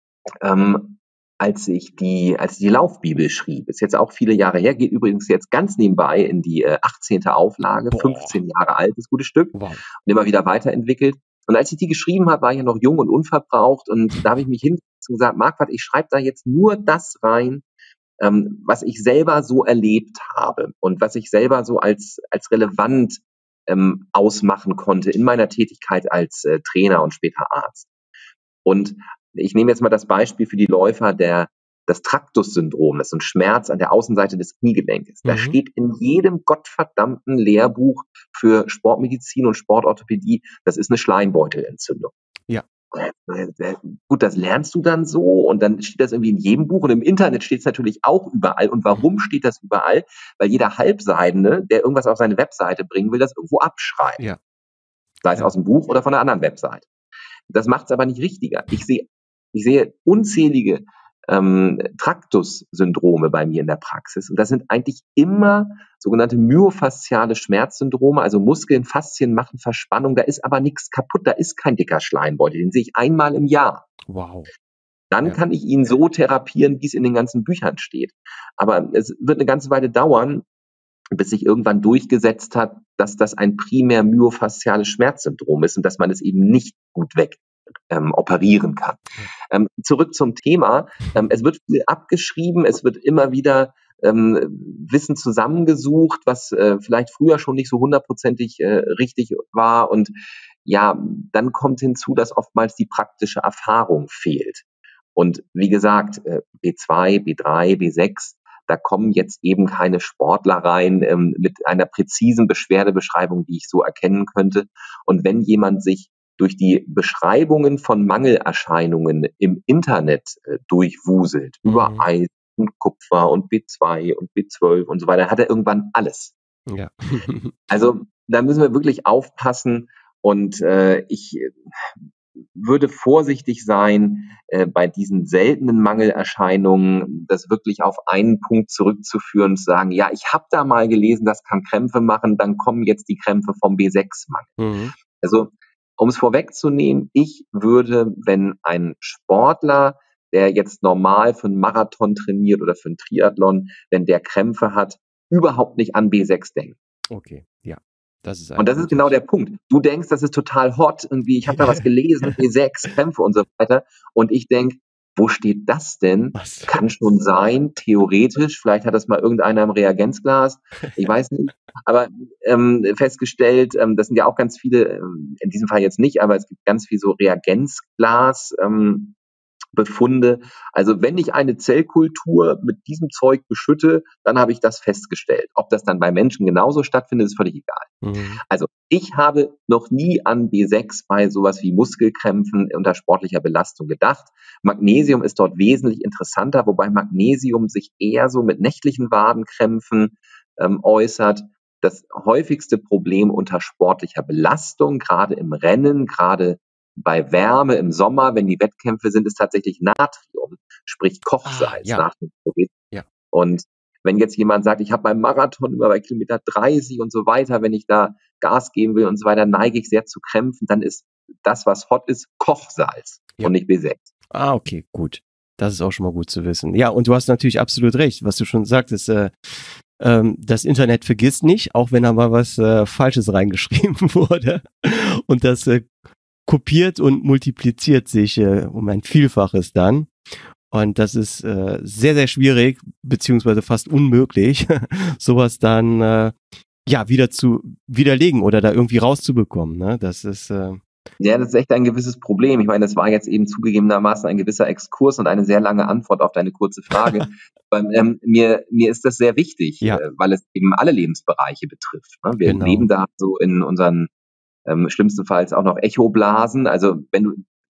als ich die Laufbibel schrieb. Ist jetzt auch viele Jahre her, geht übrigens jetzt ganz nebenbei in die 18. Auflage, Boah. 15 Jahre alt, das gute Stück, Wow. und immer wieder weiterentwickelt. Und als ich die geschrieben habe, war ich ja noch jung und unverbraucht, und da habe ich mich hingesetzt und gesagt, Marquardt, ich schreibe da jetzt nur das rein, was ich selber so erlebt habe und was ich selber so als relevant ausmachen konnte in meiner Tätigkeit als Trainer und später Arzt. Und ich nehme jetzt mal das Beispiel für die Läufer das Traktus-Syndrom. Das ist ein Schmerz an der Außenseite des Kniegelenkes. Da steht in jedem gottverdammten Lehrbuch für Sportmedizin und Sportorthopädie, das ist eine Schleimbeutelentzündung. Ja. Gut, das lernst du dann so, und dann steht das irgendwie in jedem Buch, und im Internet steht es natürlich auch überall. Und warum steht das überall? Weil jeder Halbseidene, der irgendwas auf seine Webseite bringen will, das irgendwo abschreibt. Ja. Sei es aus dem Buch oder von einer anderen Webseite. Das macht es aber nicht richtiger. Ich sehe unzählige Traktus-Syndrome bei mir in der Praxis. Und das sind eigentlich immer sogenannte myofasziale Schmerzsyndrome, also Muskeln, Faszien machen Verspannung. Da ist aber nichts kaputt, da ist kein dicker Schleimbeutel. Den sehe ich einmal im Jahr. Wow. Dann kann ich ihn so therapieren, wie es in den ganzen Büchern steht. Aber es wird eine ganze Weile dauern, bis sich irgendwann durchgesetzt hat, dass das ein primär myofasziales Schmerzsyndrom ist und dass man es eben nicht gut operieren kann. Zurück zum Thema. Es wird viel abgeschrieben, es wird immer wieder Wissen zusammengesucht, was vielleicht früher schon nicht so hundertprozentig richtig war. Und ja, dann kommt hinzu, dass oftmals die praktische Erfahrung fehlt. Und wie gesagt, B2, B3, B6, da kommen jetzt eben keine Sportler rein mit einer präzisen Beschwerdebeschreibung, die ich so erkennen könnte. Und wenn jemand sich durch die Beschreibungen von Mangelerscheinungen im Internet durchwuselt, über Eisen und Kupfer und B2 und B12 und so weiter, hat er irgendwann alles. Ja. Also da müssen wir wirklich aufpassen, und ich würde vorsichtig sein, bei diesen seltenen Mangelerscheinungen das wirklich auf einen Punkt zurückzuführen und zu sagen, ja, ich habe da mal gelesen, das kann Krämpfe machen, dann kommen jetzt die Krämpfe vom B6-Mangel. Also um es vorwegzunehmen, ich würde, wenn ein Sportler, der jetzt normal für einen Marathon trainiert oder für einen Triathlon, wenn der Krämpfe hat, überhaupt nicht an B6 denken. Okay, ja. Und das ist genau der Punkt. Du denkst, das ist total hot, irgendwie, ich habe da was gelesen, B6, Krämpfe und so weiter. Und ich denke, wo steht das denn? Was? Kann schon sein, theoretisch. Vielleicht hat das mal irgendeiner im Reagenzglas. Ich weiß nicht. Aber festgestellt, das sind ja auch ganz viele, in diesem Fall jetzt nicht, aber es gibt ganz viel so Reagenzglas, Befunde. Also wenn ich eine Zellkultur mit diesem Zeug beschütte, dann habe ich das festgestellt. Ob das dann bei Menschen genauso stattfindet, ist völlig egal. Also ich habe noch nie an B6 bei sowas wie Muskelkrämpfen unter sportlicher Belastung gedacht. Magnesium ist dort wesentlich interessanter, wobei Magnesium sich eher so mit nächtlichen Wadenkrämpfen äußert. Das häufigste Problem unter sportlicher Belastung, gerade im Rennen, gerade bei Wärme im Sommer, wenn die Wettkämpfe sind, ist tatsächlich Natrium, sprich Kochsalz. Ja. Und wenn jetzt jemand sagt, ich habe beim Marathon immer bei Kilometer 30 und so weiter, wenn ich da Gas geben will und so weiter, neige ich sehr zu Krämpfen, dann ist das, was hot ist, Kochsalz und nicht B6. Ah, okay, gut. Das ist auch schon mal gut zu wissen. Ja, und du hast natürlich absolut recht, was du schon sagtest. Das Internet vergisst nicht, auch wenn da mal was Falsches reingeschrieben wurde. Und das kopiert und multipliziert sich um ein Vielfaches dann. Und das ist sehr, sehr schwierig, beziehungsweise fast unmöglich, sowas dann wieder zu widerlegen oder da irgendwie rauszubekommen. Ne? Das ist ja, das ist echt ein gewisses Problem. Ich meine, das war jetzt eben zugegebenermaßen ein gewisser Exkurs und eine sehr lange Antwort auf deine kurze Frage. Aber, mir ist das sehr wichtig, weil es eben alle Lebensbereiche betrifft. Ne? Wir leben da so in unseren schlimmstenfalls auch noch Echoblasen. Also wenn du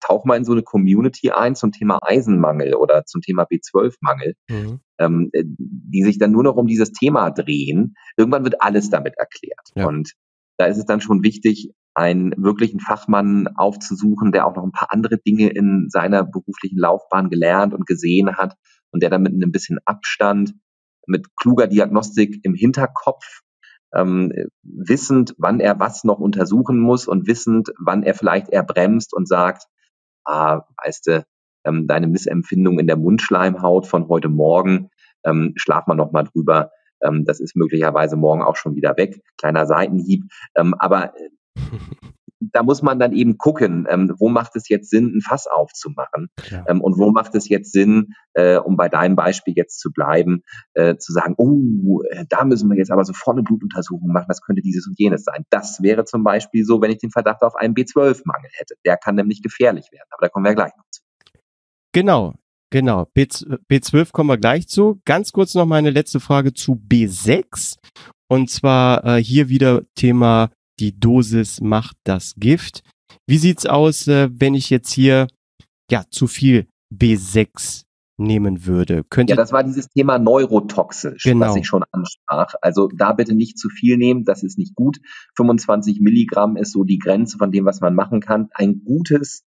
tauche mal in so eine Community ein zum Thema Eisenmangel oder zum Thema B12-Mangel, die sich dann nur noch um dieses Thema drehen. Irgendwann wird alles damit erklärt. Ja. Und da ist es dann schon wichtig, einen wirklichen Fachmann aufzusuchen, der auch noch ein paar andere Dinge in seiner beruflichen Laufbahn gelernt und gesehen hat und der dann mit einem bisschen Abstand, mit kluger Diagnostik im Hinterkopf, wissend, wann er was noch untersuchen muss und wissend, wann er vielleicht eher bremst und sagt, weißt du, deine Missempfindung in der Mundschleimhaut von heute Morgen, schlaf mal noch mal drüber, das ist möglicherweise morgen auch schon wieder weg, kleiner Seitenhieb, aber da muss man dann eben gucken, wo macht es jetzt Sinn, ein Fass aufzumachen, und wo macht es jetzt Sinn, um bei deinem Beispiel jetzt zu bleiben, zu sagen, da müssen wir jetzt aber sofort eine Blutuntersuchung machen, das könnte dieses und jenes sein. Das wäre zum Beispiel so, wenn ich den Verdacht auf einen B12-Mangel hätte. Der kann nämlich gefährlich werden, aber da kommen wir gleich noch zu. Genau. B12 kommen wir gleich zu. Ganz kurz noch meine letzte Frage zu B6. Und zwar hier wieder Thema: Die Dosis macht das Gift. Wie sieht's aus, wenn ich jetzt hier zu viel B6 nehmen würde? Das war dieses Thema neurotoxisch, was ich schon ansprach. Also da bitte nicht zu viel nehmen, das ist nicht gut. 25 Milligramm ist so die Grenze von dem, was man machen kann. Ein gutes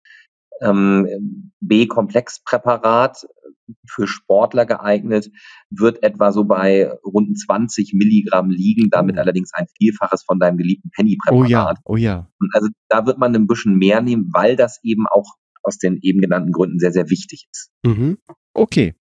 B-Komplexpräparat für Sportler geeignet, wird etwa so bei rund 20 Milligramm liegen, damit allerdings ein Vielfaches von deinem geliebten Penny-Präparat. Oh ja. Und also da wird man ein bisschen mehr nehmen, weil das eben auch aus den eben genannten Gründen sehr, sehr wichtig ist. Okay.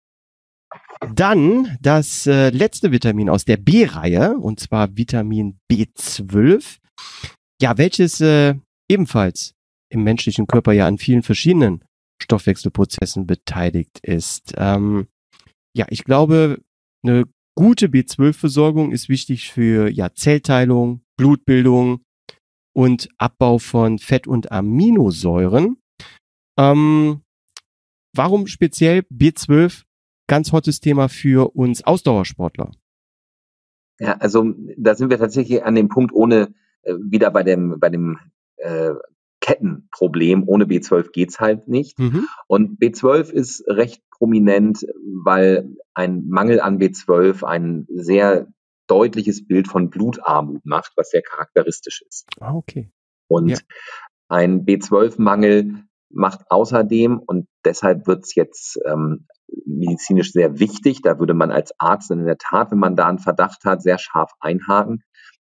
Dann das letzte Vitamin aus der B-Reihe, und zwar Vitamin B12. Ja, welches ebenfalls im menschlichen Körper an vielen verschiedenen Stoffwechselprozessen beteiligt ist. Ich glaube, eine gute B12-Versorgung ist wichtig für Zellteilung, Blutbildung und Abbau von Fett- und Aminosäuren. Warum speziell B12? Ganz hottes Thema für uns Ausdauersportler. Ja, also da sind wir tatsächlich an dem Punkt, ohne wieder bei dem Kettenproblem. Ohne B12 geht's halt nicht. Und B12 ist recht prominent, weil ein Mangel an B12 ein sehr deutliches Bild von Blutarmut macht, was sehr charakteristisch ist. Okay. Und ein B12-Mangel macht außerdem, und deshalb wird's jetzt medizinisch sehr wichtig, da würde man als Arzt in der Tat, wenn man da einen Verdacht hat, sehr scharf einhaken.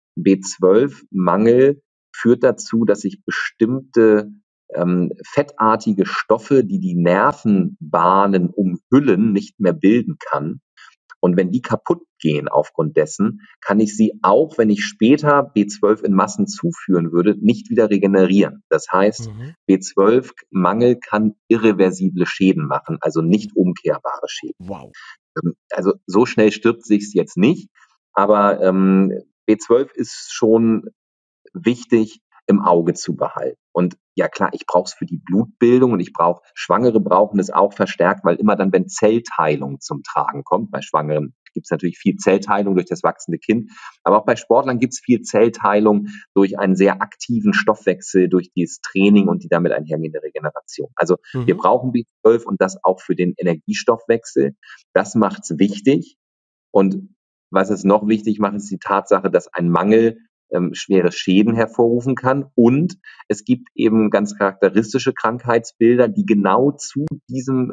B12-Mangel führt dazu, dass sich bestimmte fettartige Stoffe, die die Nervenbahnen umhüllen, nicht mehr bilden kann. Und wenn die kaputt gehen aufgrund dessen, kann ich sie auch, wenn ich später B12 in Massen zuführen würde, nicht wieder regenerieren. Das heißt, B12-Mangel kann irreversible Schäden machen, also nicht umkehrbare Schäden. Wow. Also so schnell stirbt sich's jetzt nicht, aber B12 ist schon wichtig im Auge zu behalten. Und ja klar, ich brauche es für die Blutbildung und Schwangere brauchen es auch verstärkt, weil immer dann, wenn Zellteilung zum Tragen kommt, bei Schwangeren gibt es natürlich viel Zellteilung durch das wachsende Kind, aber auch bei Sportlern gibt es viel Zellteilung durch einen sehr aktiven Stoffwechsel, durch dieses Training und die damit einhergehende Regeneration. Also wir brauchen B12 und das auch für den Energiestoffwechsel. Das macht's wichtig. Und was es noch wichtig macht, ist die Tatsache, dass ein Mangel schwere Schäden hervorrufen kann. Und es gibt eben ganz charakteristische Krankheitsbilder, die genau zu diesem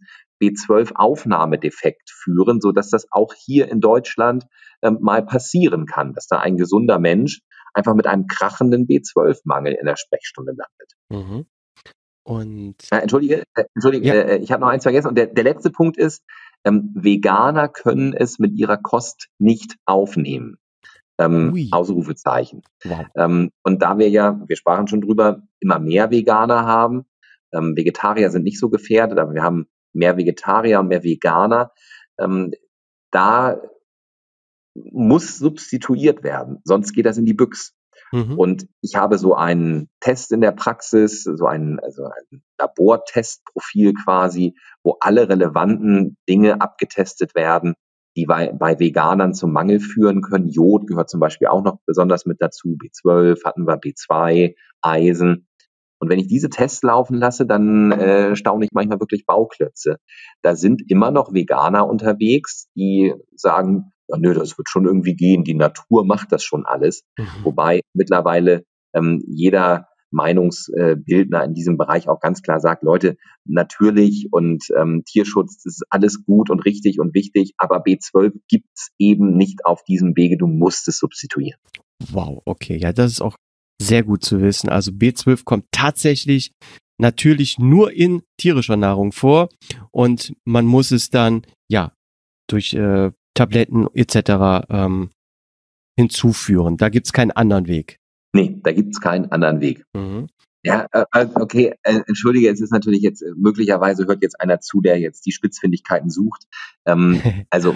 B12-Aufnahmedefekt führen, sodass das auch hier in Deutschland mal passieren kann, dass da ein gesunder Mensch einfach mit einem krachenden B12-Mangel in der Sprechstunde landet. Und Entschuldige, ich habe noch eins vergessen. Und der letzte Punkt ist, Veganer können es mit ihrer Kost nicht aufnehmen. Ausrufezeichen. Wow. Und da wir sprachen schon drüber, immer mehr Veganer haben, Vegetarier sind nicht so gefährdet, aber wir haben mehr Vegetarier und mehr Veganer, da muss substituiert werden, sonst geht das in die Büchse. Und ich habe so einen Test in der Praxis, ein Labortestprofil quasi, wo alle relevanten Dinge abgetestet werden, die bei Veganern zum Mangel führen können. Jod gehört zum Beispiel auch noch besonders mit dazu. B12 hatten wir, B2, Eisen. Und wenn ich diese Tests laufen lasse, dann staune ich manchmal wirklich Bauklötze. Da sind immer noch Veganer unterwegs, die sagen, ja, nö, das wird schon irgendwie gehen, die Natur macht das schon alles. Wobei mittlerweile jeder Meinungsbildner in diesem Bereich auch ganz klar sagt, Leute, natürlich und Tierschutz ist alles gut und richtig und wichtig, aber B12 gibt's eben nicht auf diesem Wege, du musst es substituieren. Wow, okay, ja, das ist auch sehr gut zu wissen. Also B12 kommt tatsächlich natürlich nur in tierischer Nahrung vor und man muss es dann ja durch Tabletten etc. Hinzuführen. Da gibt's keinen anderen Weg. Nee, da gibt's keinen anderen Weg. Ja, okay, entschuldige, es ist natürlich jetzt, möglicherweise hört jetzt einer zu, der jetzt die Spitzfindigkeiten sucht. Also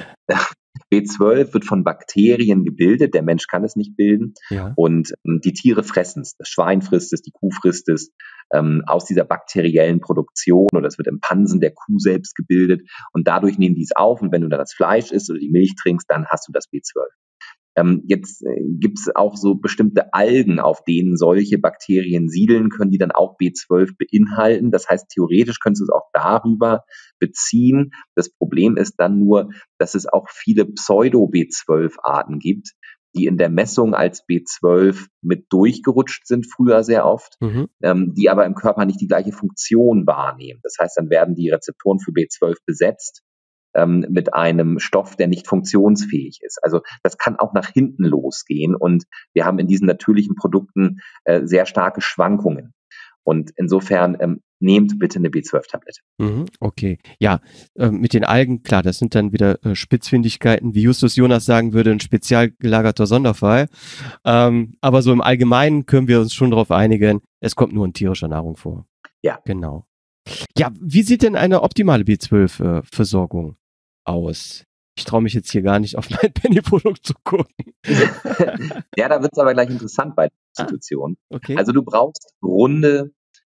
B12 wird von Bakterien gebildet, der Mensch kann es nicht bilden. Ja. Und die Tiere fressen es. Das Schwein frisst es, die Kuh frisst es aus dieser bakteriellen Produktion, oder es wird im Pansen der Kuh selbst gebildet und dadurch nehmen die es auf, und wenn du dann das Fleisch isst oder die Milch trinkst, dann hast du das B12. Jetzt gibt's auch so bestimmte Algen, auf denen solche Bakterien siedeln können, die dann auch B12 beinhalten. Das heißt, theoretisch könntest du es auch darüber beziehen. Das Problem ist dann nur, dass es auch viele Pseudo-B12-Arten gibt, die in der Messung als B12 mit durchgerutscht sind, früher sehr oft, die aber im Körper nicht die gleiche Funktion wahrnehmen. Das heißt, dann werden die Rezeptoren für B12 besetzt mit einem Stoff, der nicht funktionsfähig ist. Also das kann auch nach hinten losgehen, und wir haben in diesen natürlichen Produkten sehr starke Schwankungen. Und insofern nehmt bitte eine B12-Tablette. Okay, ja, mit den Algen, klar, das sind dann wieder Spitzfindigkeiten, wie Justus Jonas sagen würde, ein spezial gelagerter Sonderfall. Aber so im Allgemeinen können wir uns schon darauf einigen, es kommt nur in tierischer Nahrung vor. Ja. Genau. Ja, wie sieht denn eine optimale B12-Versorgung aus? Ich traue mich jetzt hier gar nicht auf mein Penny-Produkt zu gucken. Ja, da wird es aber gleich interessant bei der Substitution. Okay. Also du brauchst runde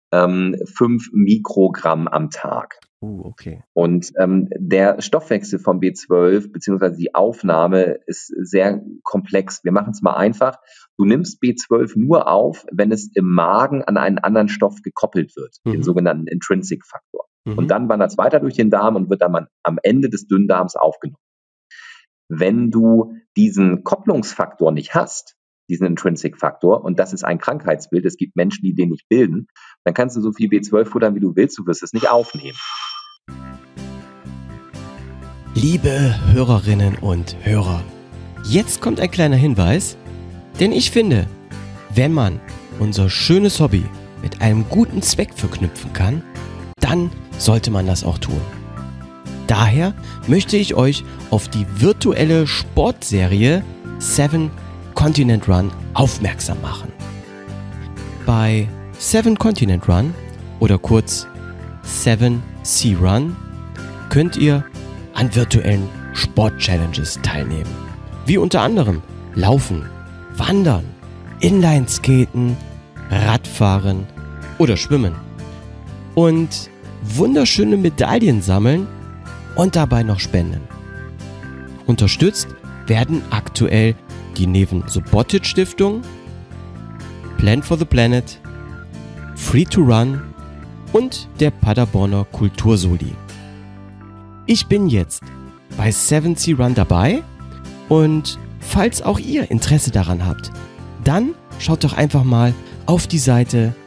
5 Mikrogramm am Tag. Okay. Und der Stoffwechsel von B12 beziehungsweise die Aufnahme ist sehr komplex. Wir machen es mal einfach. Du nimmst B12 nur auf, wenn es im Magen an einen anderen Stoff gekoppelt wird, den sogenannten Intrinsic-Faktor. Und dann wandert es weiter durch den Darm und wird dann am Ende des Dünndarms aufgenommen. Wenn du diesen Kopplungsfaktor nicht hast, diesen Intrinsic-Faktor, und das ist ein Krankheitsbild, es gibt Menschen, die den nicht bilden, dann kannst du so viel B12 futtern, wie du willst, du wirst es nicht aufnehmen. Liebe Hörerinnen und Hörer, jetzt kommt ein kleiner Hinweis, denn ich finde, wenn man unser schönes Hobby mit einem guten Zweck verknüpfen kann, dann sollte man das auch tun. Daher möchte ich euch auf die virtuelle Sportserie 7 Continent Run aufmerksam machen. Bei 7 Continent Run oder kurz 7C Run könnt ihr an virtuellen Sport-Challenges teilnehmen. Wie unter anderem Laufen, Wandern, Inlineskaten, Radfahren oder Schwimmen. Und wunderschöne Medaillen sammeln und dabei noch spenden. Unterstützt werden aktuell die Neven-Subotic-Stiftung, Plan for the Planet, Free to Run und der Paderborner Kultursoli. Ich bin jetzt bei 7C Run dabei, und falls auch ihr Interesse daran habt, dann schaut doch einfach mal auf die Seite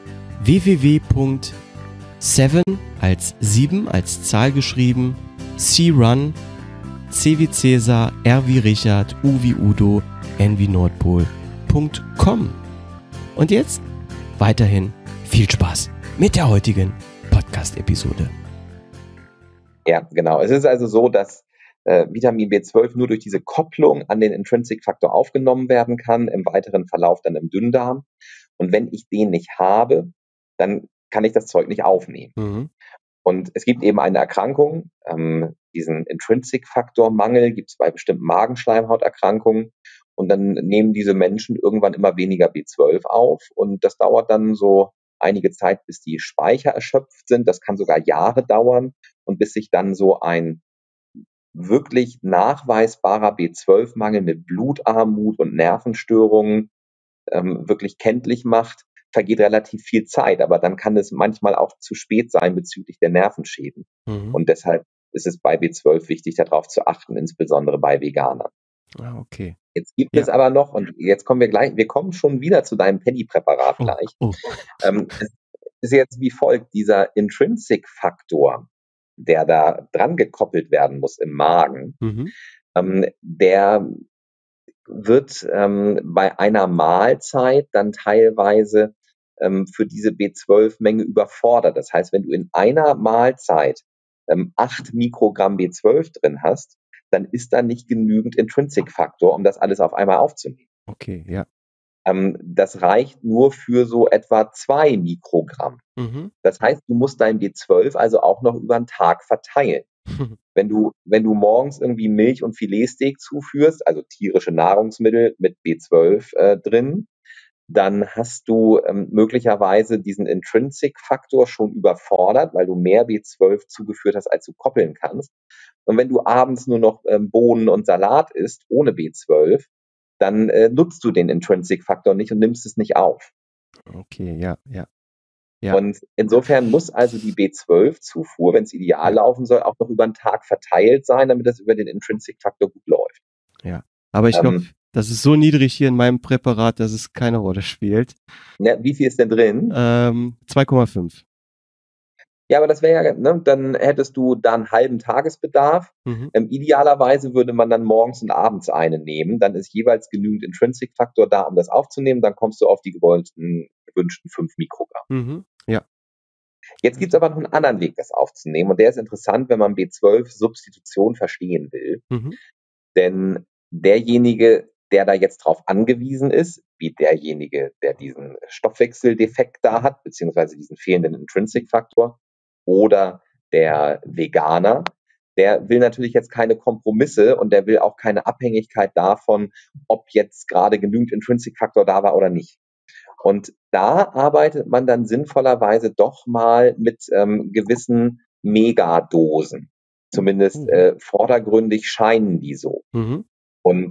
www.7 als 7 als Zahl geschrieben, C-Run, C wie Cäsar, R wie Richard, U wie Udo, N wie Nordpol.com. Und jetzt weiterhin viel Spaß mit der heutigen Podcast-Episode. Ja, genau. Es ist also so, dass Vitamin B12 nur durch diese Kopplung an den Intrinsic-Faktor aufgenommen werden kann, im weiteren Verlauf dann im Dünndarm. Und wenn ich den nicht habe, dann kann ich das Zeug nicht aufnehmen. Und es gibt eben eine Erkrankung, diesen Intrinsic-Faktor-Mangel gibt es bei bestimmten Magenschleimhauterkrankungen. Und dann nehmen diese Menschen irgendwann immer weniger B12 auf. Und das dauert dann so einige Zeit, bis die Speicher erschöpft sind. Das kann sogar Jahre dauern. Und bis sich dann so ein wirklich nachweisbarer B12-Mangel mit Blutarmut und Nervenstörungen wirklich kenntlich macht, vergeht relativ viel Zeit, aber dann kann es manchmal auch zu spät sein bezüglich der Nervenschäden. Und deshalb ist es bei B12 wichtig, darauf zu achten, insbesondere bei Veganern. Ah, okay. Jetzt gibt es aber noch, und jetzt kommen wir kommen schon wieder zu deinem Penny-Präparat gleich. Es ist jetzt wie folgt: Dieser Intrinsic-Faktor, der da dran gekoppelt werden muss im Magen, der wird bei einer Mahlzeit dann teilweise für diese B12-Menge überfordert. Das heißt, wenn du in einer Mahlzeit 8 Mikrogramm B12 drin hast, dann ist da nicht genügend Intrinsic-Faktor, um das alles auf einmal aufzunehmen. Okay, ja. Das reicht nur für so etwa 2 Mikrogramm. Das heißt, du musst dein B12 also auch noch über den Tag verteilen. Wenn du morgens irgendwie Milch und Filetsteak zuführst, also tierische Nahrungsmittel mit B12 drin, dann hast du möglicherweise diesen Intrinsic-Faktor schon überfordert, weil du mehr B12 zugeführt hast, als du koppeln kannst. Und wenn du abends nur noch Bohnen und Salat isst, ohne B12, dann nutzt du den Intrinsic-Faktor nicht und nimmst es nicht auf. Okay, ja. Und insofern muss also die B12-Zufuhr, wenn es ideal laufen soll, auch noch über den Tag verteilt sein, damit das über den Intrinsic-Faktor gut läuft. Ja, aber ich glaube, das ist so niedrig hier in meinem Präparat, dass es keine Rolle spielt. Ja, wie viel ist denn drin? 2,5. Ja, aber das wäre ja, ne, dann hättest du da einen halben Tagesbedarf. Idealerweise würde man dann morgens und abends eine nehmen. Dann ist jeweils genügend Intrinsic-Faktor da, um das aufzunehmen. Dann kommst du auf die gewünschten 5 Mikrogramm. Ja. Jetzt gibt es aber noch einen anderen Weg, das aufzunehmen. Und der ist interessant, wenn man B12-Substitution verstehen will. Denn derjenige, der da jetzt drauf angewiesen ist, wie derjenige, der diesen Stoffwechseldefekt da hat, beziehungsweise diesen fehlenden Intrinsic-Faktor, oder der Veganer, der will natürlich jetzt keine Kompromisse und der will auch keine Abhängigkeit davon, ob jetzt gerade genügend Intrinsic-Faktor da war oder nicht. Und da arbeitet man dann sinnvollerweise doch mal mit gewissen Megadosen. Zumindest vordergründig scheinen die so. Und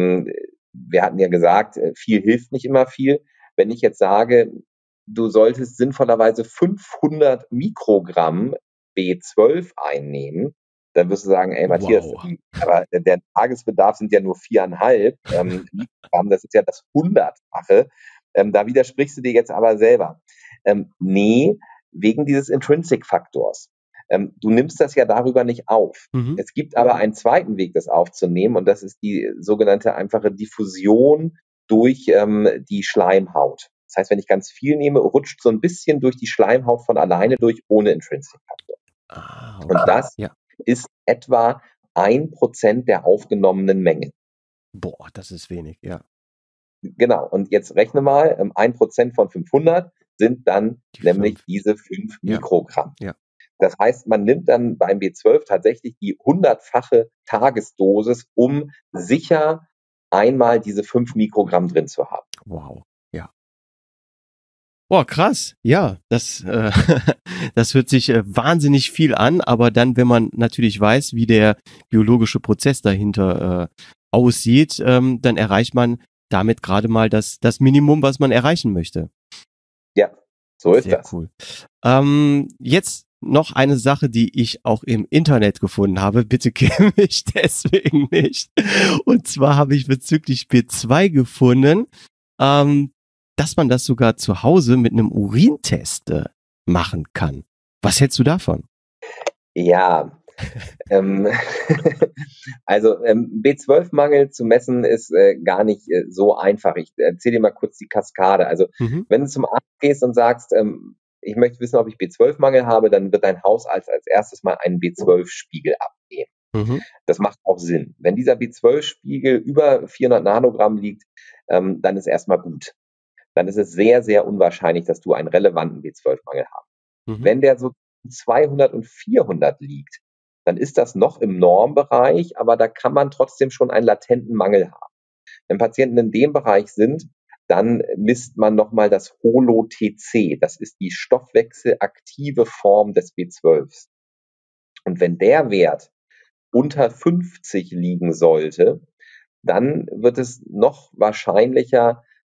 wir hatten ja gesagt, viel hilft nicht immer viel. Wenn ich jetzt sage, du solltest sinnvollerweise 500 Mikrogramm B12 einnehmen, dann wirst du sagen, ey Matthias, aber der Tagesbedarf sind ja nur 4,5 Mikrogramm, das ist ja das 100-fache. Da widersprichst du dir jetzt aber selber. Nee, wegen dieses Intrinsic-Faktors. Du nimmst das ja darüber nicht auf. Es gibt aber einen zweiten Weg, das aufzunehmen, und das ist die sogenannte einfache Diffusion durch die Schleimhaut. Das heißt, wenn ich ganz viel nehme, rutscht so ein bisschen durch die Schleimhaut von alleine durch, ohne Intrinsic-Faktor. Okay. Und das ist etwa 1% der aufgenommenen Menge. Boah, das ist wenig, ja. Genau, und jetzt rechne mal, 1% von 500 sind dann nämlich diese 5 Mikrogramm. Ja. Das heißt, man nimmt dann beim B12 tatsächlich die 100-fache Tagesdosis, um sicher einmal diese 5 Mikrogramm drin zu haben. Wow, ja. Boah, krass. Ja, das das hört sich wahnsinnig viel an, aber dann, wenn man natürlich weiß, wie der biologische Prozess dahinter aussieht, dann erreicht man damit gerade mal das Minimum, was man erreichen möchte. Ja, so ist das. Sehr cool. Jetzt noch eine Sache, die ich auch im Internet gefunden habe. Bitte kenn mich deswegen nicht. Und zwar habe ich bezüglich B2 gefunden, dass man das sogar zu Hause mit einem Urintest machen kann. Was hältst du davon? Ja, also B12-Mangel zu messen ist gar nicht so einfach. Ich erzähle dir mal kurz die Kaskade. Also wenn du zum Arzt gehst und sagst, ich möchte wissen, ob ich B12-Mangel habe, dann wird dein Hausarzt als erstes mal einen B12-Spiegel abnehmen. Das macht auch Sinn. Wenn dieser B12-Spiegel über 400 Nanogramm liegt, dann ist erstmal gut. Dann ist es sehr, sehr unwahrscheinlich, dass du einen relevanten B12-Mangel hast. Wenn der so 200 und 400 liegt, dann ist das noch im Normbereich, aber da kann man trotzdem schon einen latenten Mangel haben. Wenn Patienten in dem Bereich sind, dann misst man nochmal das Holo-TC. Das ist die stoffwechselaktive Form des B12s. Und wenn der Wert unter 50 liegen sollte, dann wird es noch wahrscheinlicher,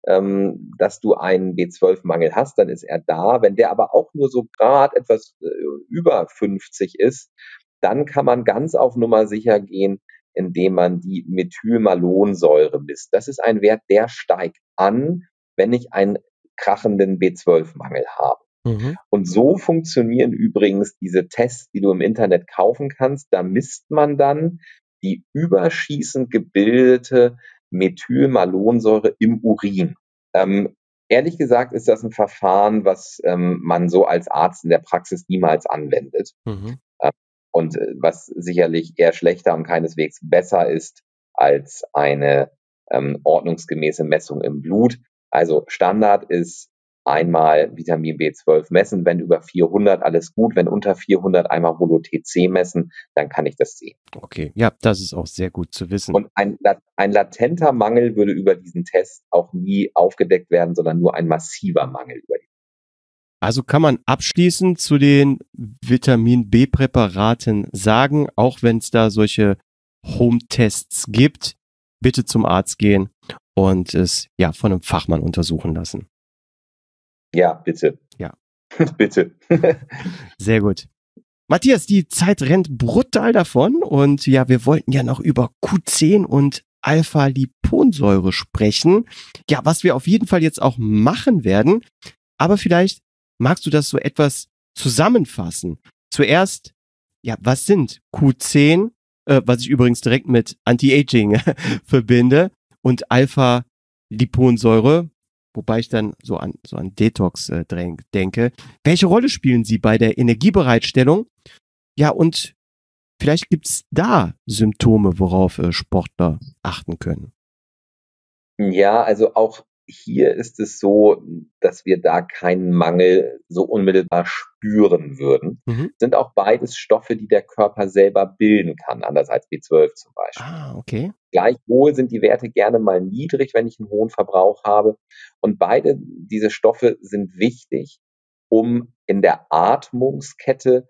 dass du einen B12-Mangel hast, dann ist er da. Wenn der aber auch nur so gerade etwas über 50 ist, dann kann man ganz auf Nummer sicher gehen, indem man die Methylmalonsäure misst. Das ist ein Wert, der steigt an, wenn ich einen krachenden B12-Mangel habe. Mhm. Und so funktionieren übrigens diese Tests, die du im Internet kaufen kannst. Da misst man dann die überschießend gebildete Methylmalonsäure im Urin. Ehrlich gesagt ist das ein Verfahren, was man so als Arzt in der Praxis niemals anwendet. Mhm. Und was sicherlich eher schlechter und keineswegs besser ist als eine ordnungsgemäße Messung im Blut. Also Standard ist einmal Vitamin B12 messen, wenn über 400 alles gut, wenn unter 400 einmal Holo-TC messen, dann kann ich das sehen. Okay, ja, das ist auch sehr gut zu wissen. Und ein latenter Mangel würde über diesen Test auch nie aufgedeckt werden, sondern nur ein massiver Mangel über die. Also kann man abschließend zu den Vitamin B-Präparaten sagen, auch wenn es da solche Home-Tests gibt, bitte zum Arzt gehen und es ja von einem Fachmann untersuchen lassen. Ja, bitte. Ja. Bitte. Sehr gut. Matthias, die Zeit rennt brutal davon und ja, wir wollten ja noch über Q10 und Alpha-Liponsäure sprechen. Ja, was wir auf jeden Fall jetzt auch machen werden, aber vielleicht magst du das so etwas zusammenfassen? Zuerst, ja, was sind Q10, was ich übrigens direkt mit Anti-Aging verbinde, und Alpha-Liponsäure, wobei ich dann so an Detox denke. Welche Rolle spielen sie bei der Energiebereitstellung? Ja, und vielleicht gibt's da Symptome, worauf Sportler achten können. Ja, also auch hier ist es so, dass wir da keinen Mangel so unmittelbar spüren würden. Sind auch beides Stoffe, die der Körper selber bilden kann, anders als B12 zum Beispiel. Ah, okay. Gleichwohl sind die Werte gerne mal niedrig, wenn ich einen hohen Verbrauch habe. Und beide diese Stoffe sind wichtig, um in der Atmungskette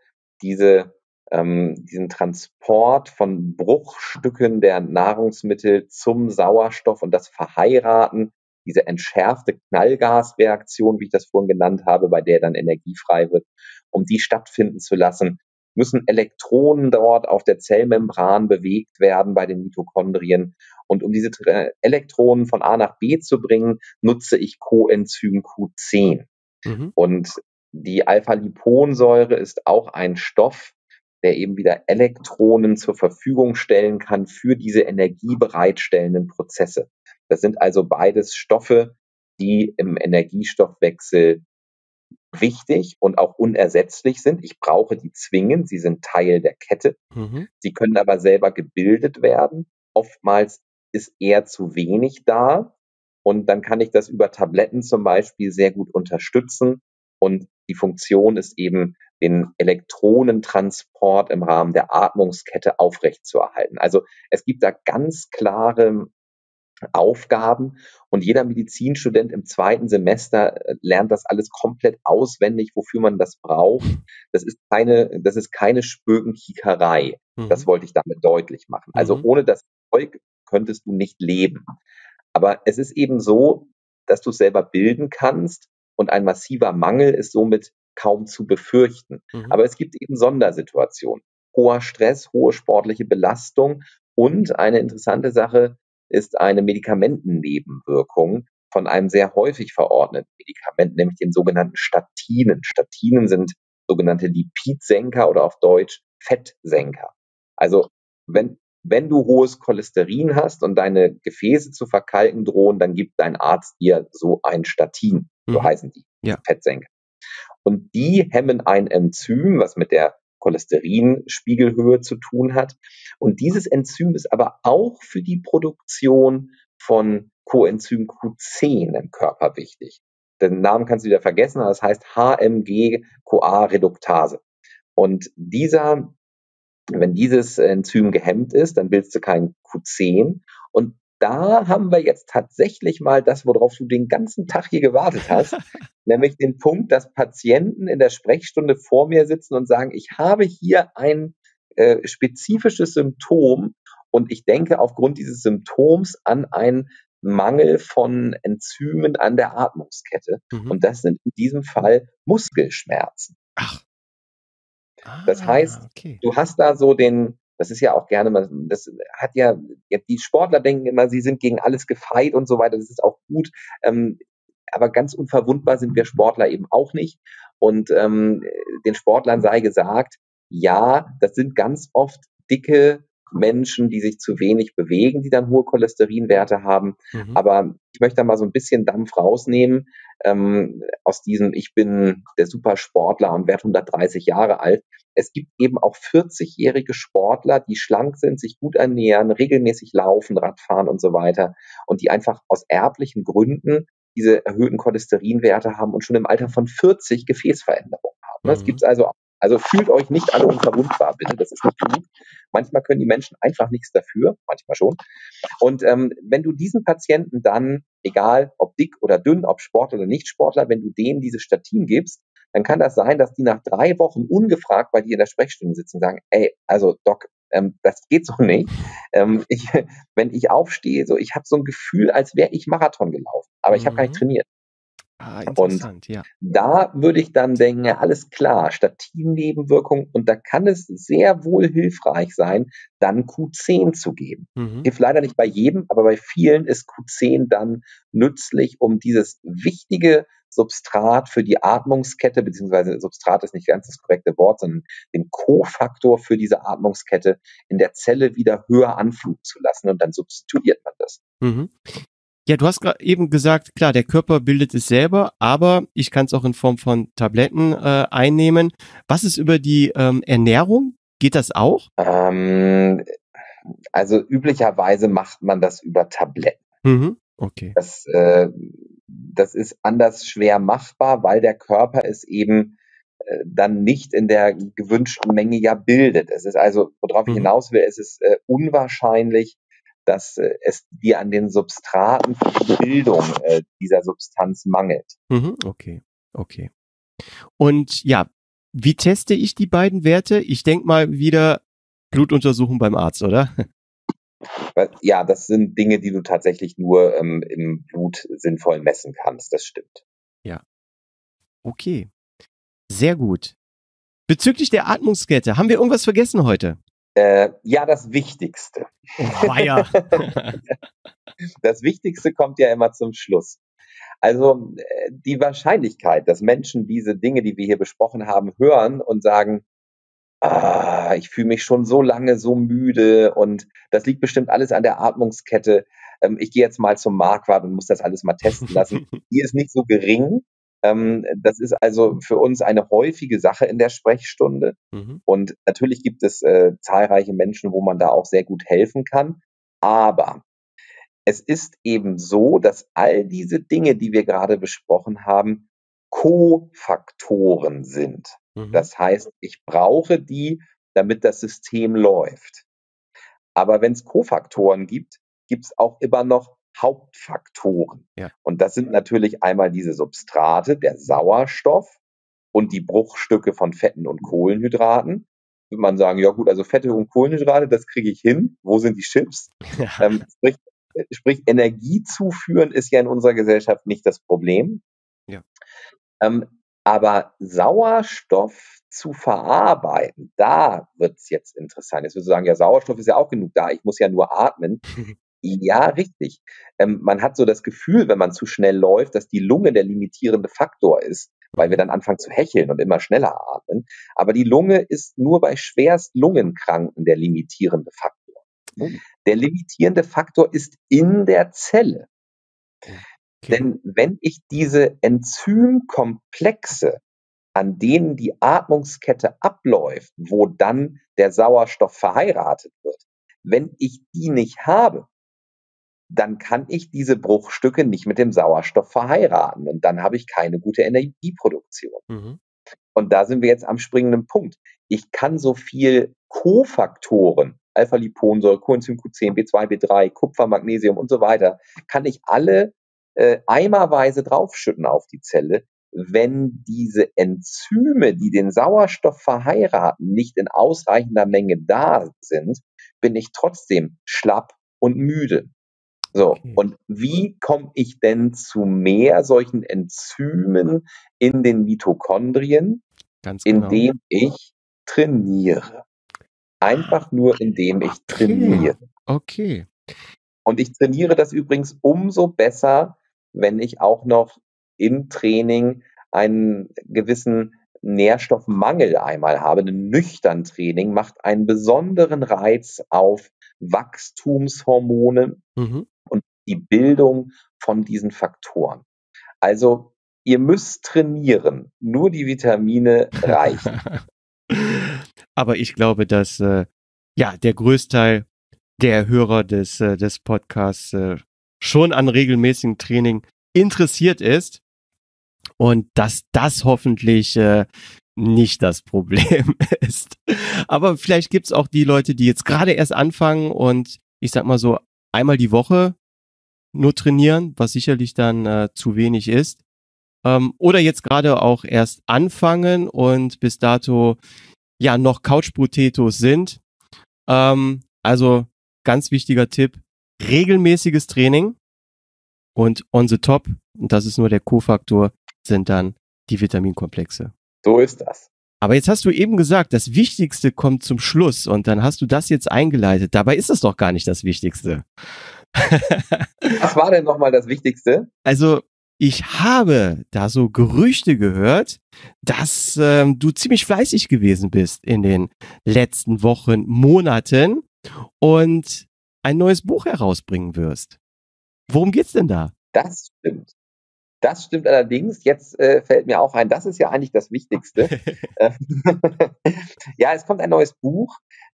diesen Transport von Bruchstücken der Nahrungsmittel zum Sauerstoff und das Verheiraten, diese entschärfte Knallgasreaktion, wie ich das vorhin genannt habe, bei der dann Energie frei wird, um die stattfinden zu lassen, müssen Elektronen dort auf der Zellmembran bewegt werden bei den Mitochondrien. Und um diese Elektronen von A nach B zu bringen, nutze ich Coenzym Q10. Und die Alpha-Liponsäure ist auch ein Stoff, der eben wieder Elektronen zur Verfügung stellen kann für diese energiebereitstellenden Prozesse. Das sind also beides Stoffe, die im Energiestoffwechsel wichtig und auch unersetzlich sind. Ich brauche die zwingend, sie sind Teil der Kette. Sie können aber selber gebildet werden. Oftmals ist eher zu wenig da und dann kann ich das über Tabletten zum Beispiel sehr gut unterstützen. Und die Funktion ist eben, den Elektronentransport im Rahmen der Atmungskette aufrechtzuerhalten. Also es gibt da ganz klare Aufgaben und jeder Medizinstudent im 2. Semester lernt das alles komplett auswendig, wofür man das braucht. Das ist keine Spökenkiekerei. Das wollte ich damit deutlich machen. Also ohne das Zeug könntest du nicht leben. Aber es ist eben so, dass du es selber bilden kannst und ein massiver Mangel ist somit kaum zu befürchten. Aber es gibt eben Sondersituationen. Hoher Stress, hohe sportliche Belastung und eine interessante Sache ist eine Medikamentennebenwirkung von einem sehr häufig verordneten Medikament, nämlich den sogenannten Statinen. Statinen sind sogenannte Lipidsenker oder auf Deutsch Fettsenker. Also wenn du hohes Cholesterin hast und deine Gefäße zu verkalken drohen, dann gibt dein Arzt dir so ein Statin. So heißen die, Fettsenker. Und die hemmen ein Enzym, was mit der Cholesterinspiegelhöhe zu tun hat. Und dieses Enzym ist aber auch für die Produktion von Coenzym Q10 im Körper wichtig. Den Namen kannst du wieder vergessen, aber das heißt HMG-CoA-Reduktase. Und wenn dieses Enzym gehemmt ist, dann bildest du kein Q10. Und da haben wir jetzt tatsächlich mal das, worauf du den ganzen Tag hier gewartet hast, nämlich den Punkt, dass Patienten in der Sprechstunde vor mir sitzen und sagen, ich habe hier ein spezifisches Symptom und ich denke aufgrund dieses Symptoms an ein Mangel von Enzymen an der Atmungskette. Und das sind in diesem Fall Muskelschmerzen. Ach. Das heißt, okay. Du hast da so das ist ja auch gerne mal, das hat ja, die Sportler denken immer, sie sind gegen alles gefeit und so weiter, das ist auch gut, aber ganz unverwundbar sind wir Sportler eben auch nicht. Und den Sportlern sei gesagt, ja, das sind ganz oft dicke Menschen, die sich zu wenig bewegen, die dann hohe Cholesterinwerte haben. Aber ich möchte da mal so ein bisschen Dampf rausnehmen aus diesem, ich bin der Supersportler und werde 130 Jahre alt. Es gibt eben auch 40-jährige Sportler, die schlank sind, sich gut ernähren, regelmäßig laufen, Radfahren und so weiter und die einfach aus erblichen Gründen diese erhöhten Cholesterinwerte haben und schon im Alter von 40 Gefäßveränderungen haben. Das gibt's also auch. Also fühlt euch nicht alle unverwundbar, bitte, das ist nicht gut. Manchmal können die Menschen einfach nichts dafür, manchmal schon. Und wenn du diesen Patienten dann, egal ob dick oder dünn, ob Sportler oder Nicht-Sportler, wenn du denen diese Statin gibst, dann kann das sein, dass die nach 3 Wochen ungefragt bei dir in der Sprechstunde sitzen und sagen, ey, also Doc, das geht so nicht. Wenn ich aufstehe, so, ich habe so ein Gefühl, als wäre ich Marathon gelaufen, aber ich habe gar nicht trainiert. Interessant, ja. Da würde ich dann denken, ja, alles klar, Statin-Nebenwirkung, und da kann es sehr wohl hilfreich sein, dann Q10 zu geben. Hilft leider nicht bei jedem, aber bei vielen ist Q10 dann nützlich, um dieses wichtige Substrat für die Atmungskette, beziehungsweise Substrat ist nicht ganz das korrekte Wort, sondern den Kofaktor für diese Atmungskette in der Zelle wieder höher anfluten zu lassen, und dann substituiert man das. Ja, du hast gerade eben gesagt, klar, der Körper bildet es selber, aber ich kann es auch in Form von Tabletten einnehmen. Was ist über die Ernährung? Geht das auch? Also üblicherweise macht man das über Tabletten. Okay. Das ist anders schwer machbar, weil der Körper es eben dann nicht in der gewünschten Menge ja bildet. Es ist also, worauf ich hinaus will, es ist unwahrscheinlich, dass es dir an den Substraten für die Bildung dieser Substanz mangelt. Okay. Und ja, wie teste ich die beiden Werte? Ich denke mal wieder Blutuntersuchung beim Arzt, oder? Ja, das sind Dinge, die du tatsächlich nur im Blut sinnvoll messen kannst. Das stimmt. Ja. Okay. Sehr gut. Bezüglich der Atmungskette, haben wir irgendwas vergessen heute? Ja, das Wichtigste. Weia. Das Wichtigste kommt ja immer zum Schluss. Also die Wahrscheinlichkeit, dass Menschen diese Dinge, die wir hier besprochen haben, hören und sagen, ich fühle mich schon so lange so müde und das liegt bestimmt alles an der Atmungskette. Ich gehe jetzt mal zum Marquardt und muss das alles mal testen lassen. Die ist nicht so gering. Das ist also für uns eine häufige Sache in der Sprechstunde. Und natürlich gibt es zahlreiche Menschen, wo man da auch sehr gut helfen kann. Aber es ist eben so, dass all diese Dinge, die wir gerade besprochen haben, Kofaktoren sind. Das heißt, ich brauche die, damit das System läuft. Aber wenn es Kofaktoren gibt, gibt es auch immer noch Hauptfaktoren. Ja. Und das sind natürlich einmal diese Substrate, der Sauerstoff und die Bruchstücke von Fetten und Kohlenhydraten. Würde man sagen, ja gut, also Fette und Kohlenhydrate, das kriege ich hin. Wo sind die Chips? Sprich, Energie zuführen ist ja in unserer Gesellschaft nicht das Problem. Ja. Aber Sauerstoff zu verarbeiten, da wird es jetzt interessant. Jetzt würdest du sagen, ja, Sauerstoff ist ja auch genug da, ich muss ja nur atmen. Ja, richtig. Man hat so das Gefühl, wenn man zu schnell läuft, dass die Lunge der limitierende Faktor ist, weil wir dann anfangen zu hecheln und immer schneller atmen. Aber die Lunge ist nur bei schwerst Lungenkranken der limitierende Faktor. Der limitierende Faktor ist in der Zelle. Okay. Denn wenn ich diese Enzymkomplexe, an denen die Atmungskette abläuft, wo dann der Sauerstoff verheiratet wird, wenn ich die nicht habe, dann kann ich diese Bruchstücke nicht mit dem Sauerstoff verheiraten und dann habe ich keine gute Energieproduktion. Und da sind wir jetzt am springenden Punkt. Ich kann so viel Kofaktoren, Alpha-Liponsäure, Coenzym Q10, B2, B3, Kupfer, Magnesium und so weiter, kann ich alle eimerweise draufschütten auf die Zelle. Wenn diese Enzyme, die den Sauerstoff verheiraten, nicht in ausreichender Menge da sind, bin ich trotzdem schlapp und müde. So, okay. Und wie komme ich denn zu mehr solchen Enzymen in den Mitochondrien? Ganz genau. Indem ich trainiere. Einfach nur, indem ich trainiere. Okay. Und ich trainiere das übrigens umso besser, wenn ich auch noch im Training einen gewissen Nährstoffmangel einmal habe. Ein nüchtern Training macht einen besonderen Reiz auf Wachstumshormone und die Bildung von diesen Faktoren. Also ihr müsst trainieren, nur die Vitamine reichen. Aber ich glaube, dass der Größteil der Hörer des Podcasts schon an regelmäßigem Training interessiert ist und dass das hoffentlich nicht das Problem ist. Aber vielleicht gibt's auch die Leute, die jetzt gerade erst anfangen und ich sag mal so einmal die Woche nur trainieren, was sicherlich dann zu wenig ist. Oder jetzt gerade auch erst anfangen und bis dato ja noch Couch Potatoes sind. Also ganz wichtiger Tipp, regelmäßiges Training und on the top, und das ist nur der Kofaktor, sind dann die Vitaminkomplexe. So ist das. Aber jetzt hast du eben gesagt, das Wichtigste kommt zum Schluss und dann hast du das jetzt eingeleitet. Dabei ist es doch gar nicht das Wichtigste. Was war denn nochmal das Wichtigste? Also ich habe da so Gerüchte gehört, dass du ziemlich fleißig gewesen bist in den letzten Wochen, Monaten und ein neues Buch herausbringen wirst. Worum geht's denn da? Das stimmt. Das stimmt allerdings. Jetzt fällt mir auch ein, das ist ja eigentlich das Wichtigste. Ja, es kommt ein neues Buch.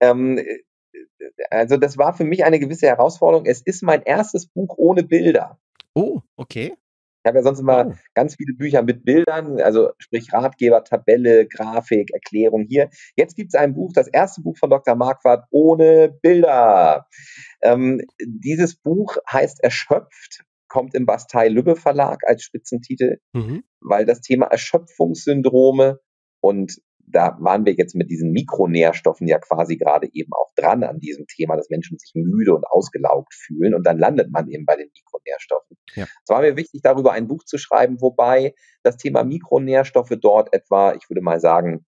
Also das war für mich eine gewisse Herausforderung. Es ist mein erstes Buch ohne Bilder. Oh, okay. Ich habe ja sonst immer ganz viele Bücher mit Bildern, also sprich Ratgeber, Tabelle, Grafik, Erklärung hier. Jetzt gibt es ein Buch, das erste Buch von Dr. Marquardt ohne Bilder. Dieses Buch heißt Erschöpft, kommt im Bastei-Lübbe Verlag als Spitzentitel, weil das Thema Erschöpfungssyndrome, und da waren wir jetzt mit diesen Mikronährstoffen ja quasi gerade eben auch dran an diesem Thema, dass Menschen sich müde und ausgelaugt fühlen und dann landet man eben bei den Mikronährstoffen. Ja. Es war mir wichtig, darüber ein Buch zu schreiben, wobei das Thema Mikronährstoffe dort etwa, ich würde mal sagen,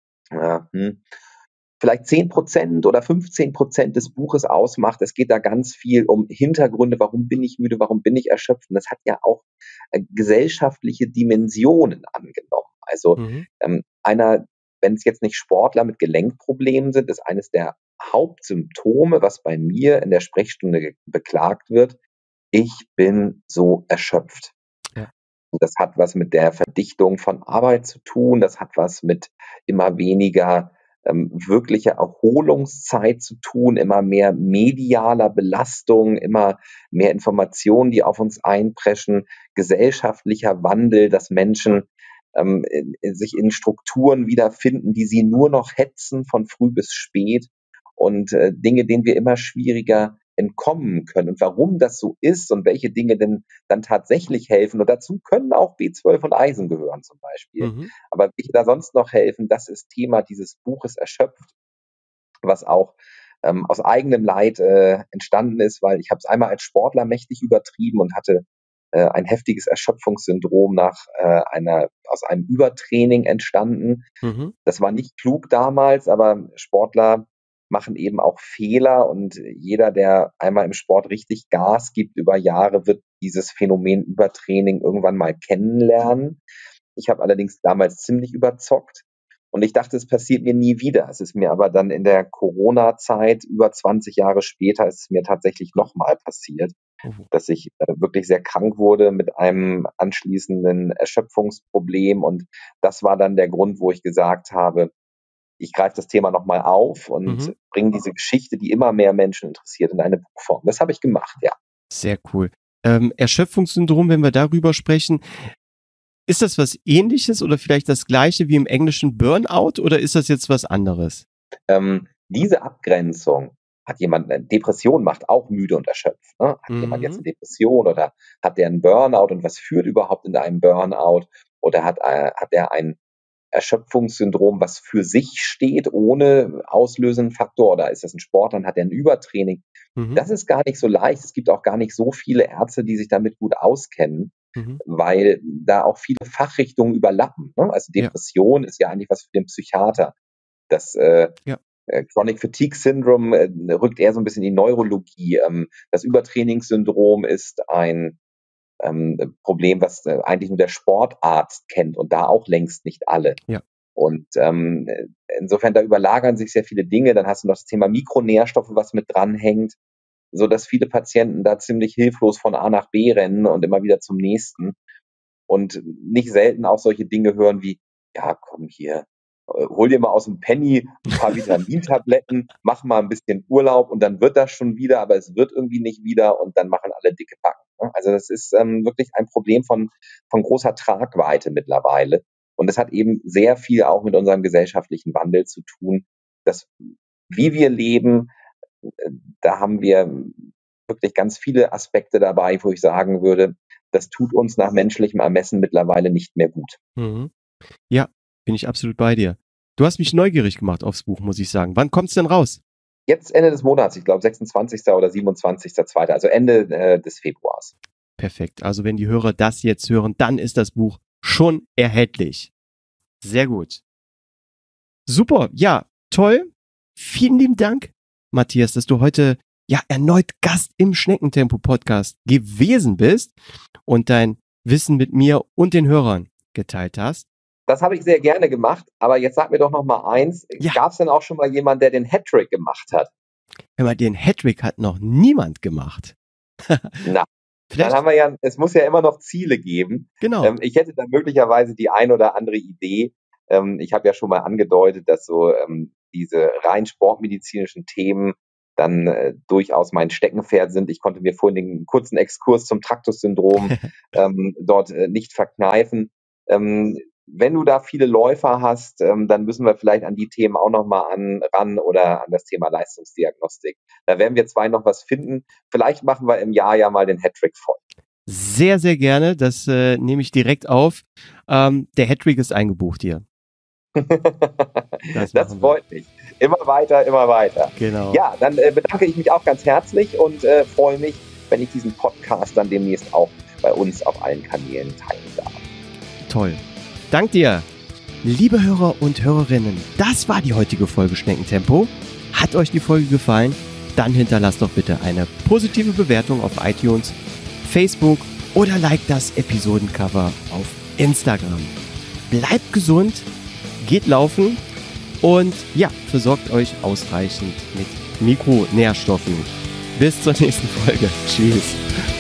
vielleicht 10% oder 15% des Buches ausmacht. Es geht da ganz viel um Hintergründe, warum bin ich müde, warum bin ich erschöpft. Und das hat ja auch gesellschaftliche Dimensionen angenommen. Also wenn es jetzt nicht Sportler mit Gelenkproblemen sind, ist eines der Hauptsymptome, was bei mir in der Sprechstunde beklagt wird, ich bin so erschöpft. Ja. Das hat was mit der Verdichtung von Arbeit zu tun, das hat was mit immer weniger wirkliche Erholungszeit zu tun, immer mehr medialer Belastung, immer mehr Informationen, die auf uns einpreschen, gesellschaftlicher Wandel, dass Menschen sich in Strukturen wiederfinden, die sie nur noch hetzen von früh bis spät und Dinge, denen wir immer schwieriger entkommen können. Und warum das so ist und welche Dinge denn dann tatsächlich helfen. Und dazu können auch B12 und Eisen gehören zum Beispiel. Aber welche da sonst noch helfen, das ist Thema dieses Buches Erschöpft, was auch aus eigenem Leid entstanden ist, weil ich habe es einmal als Sportler mächtig übertrieben und hatte ein heftiges Erschöpfungssyndrom aus einem Übertraining entstanden. Das war nicht klug damals, aber Sportler machen eben auch Fehler und jeder, der einmal im Sport richtig Gas gibt über Jahre, wird dieses Phänomen Übertraining irgendwann mal kennenlernen. Ich habe allerdings damals ziemlich überzockt und ich dachte, es passiert mir nie wieder. Es ist mir aber dann in der Corona-Zeit, über 20 Jahre später, ist es mir tatsächlich nochmal passiert, dass ich wirklich sehr krank wurde mit einem anschließenden Erschöpfungsproblem. Und das war dann der Grund, wo ich gesagt habe, ich greife das Thema nochmal auf und bringe diese Geschichte, die immer mehr Menschen interessiert, in eine Buchform. Das habe ich gemacht, ja. Sehr cool. Erschöpfungssyndrom, wenn wir darüber sprechen, ist das was Ähnliches oder vielleicht das Gleiche wie im Englischen Burnout oder ist das jetzt was anderes? Diese Abgrenzung, hat jemand eine Depression, macht auch müde und erschöpft. Ne? Hat jemand jetzt eine Depression oder hat der einen Burnout und was führt überhaupt in einem Burnout? Oder hat er ein Erschöpfungssyndrom, was für sich steht, ohne auslösenden Faktor, oder ist das ein Sport, dann hat er ein Übertraining. Das ist gar nicht so leicht. Es gibt auch gar nicht so viele Ärzte, die sich damit gut auskennen, weil da auch viele Fachrichtungen überlappen. Ne? Also Depression ist ja eigentlich was für den Psychiater. Das Chronic Fatigue Syndrome rückt eher so ein bisschen in die Neurologie. Das Übertrainingssyndrom ist ein Problem, was eigentlich nur der Sportarzt kennt und da auch längst nicht alle. Ja. Und insofern, da überlagern sich sehr viele Dinge. Dann hast du noch das Thema Mikronährstoffe, was mit dranhängt, so dass viele Patienten da ziemlich hilflos von A nach B rennen und immer wieder zum nächsten. Und nicht selten auch solche Dinge hören wie, ja, komm hier, hol dir mal aus dem Penny ein paar Vitamintabletten, mach mal ein bisschen Urlaub und dann wird das schon wieder, aber es wird irgendwie nicht wieder und dann machen alle dicke Backen. Ne? Also das ist wirklich ein Problem von großer Tragweite mittlerweile. Und es hat eben sehr viel auch mit unserem gesellschaftlichen Wandel zu tun, dass wie wir leben, da haben wir wirklich ganz viele Aspekte dabei, wo ich sagen würde, das tut uns nach menschlichem Ermessen mittlerweile nicht mehr gut. Ja, bin ich absolut bei dir. Du hast mich neugierig gemacht aufs Buch, muss ich sagen. Wann kommt's denn raus? Jetzt Ende des Monats, ich glaube 26. oder 27.2., also Ende des Februars. Perfekt. Also wenn die Hörer das jetzt hören, dann ist das Buch schon erhältlich. Sehr gut. Super. Ja, toll. Vielen lieben Dank, Matthias, dass du heute erneut Gast im Schneckentempo-Podcast gewesen bist und dein Wissen mit mir und den Hörern geteilt hast. Das habe ich sehr gerne gemacht, aber jetzt sag mir doch noch mal eins. Ja. Gab es denn auch schon mal jemanden, der den Hattrick gemacht hat? Den Hattrick hat noch niemand gemacht. Na, dann haben wir es muss ja immer noch Ziele geben. Genau. Ich hätte da möglicherweise die ein oder andere Idee. Ich habe ja schon mal angedeutet, dass so diese rein sportmedizinischen Themen dann durchaus mein Steckenpferd sind. Ich konnte mir vorhin den kurzen Exkurs zum Traktus-Syndrom dort nicht verkneifen. Wenn du da viele Läufer hast, dann müssen wir vielleicht an die Themen auch nochmal ran oder an das Thema Leistungsdiagnostik. Da werden wir zwei noch was finden. Vielleicht machen wir im Jahr ja mal den Hattrick voll. Sehr, sehr gerne. Das nehme ich direkt auf. Der Hattrick ist eingebucht hier. Das freut mich. Immer weiter, immer weiter. Genau. Ja, dann bedanke ich mich auch ganz herzlich und freue mich, wenn ich diesen Podcast dann demnächst auch bei uns auf allen Kanälen teilen darf. Toll. Dank dir. Liebe Hörer und Hörerinnen, das war die heutige Folge Schneckentempo. Hat euch die Folge gefallen? Dann hinterlasst doch bitte eine positive Bewertung auf iTunes, Facebook oder liked das Episodencover auf Instagram. Bleibt gesund, geht laufen und versorgt euch ausreichend mit Mikronährstoffen. Bis zur nächsten Folge. Tschüss.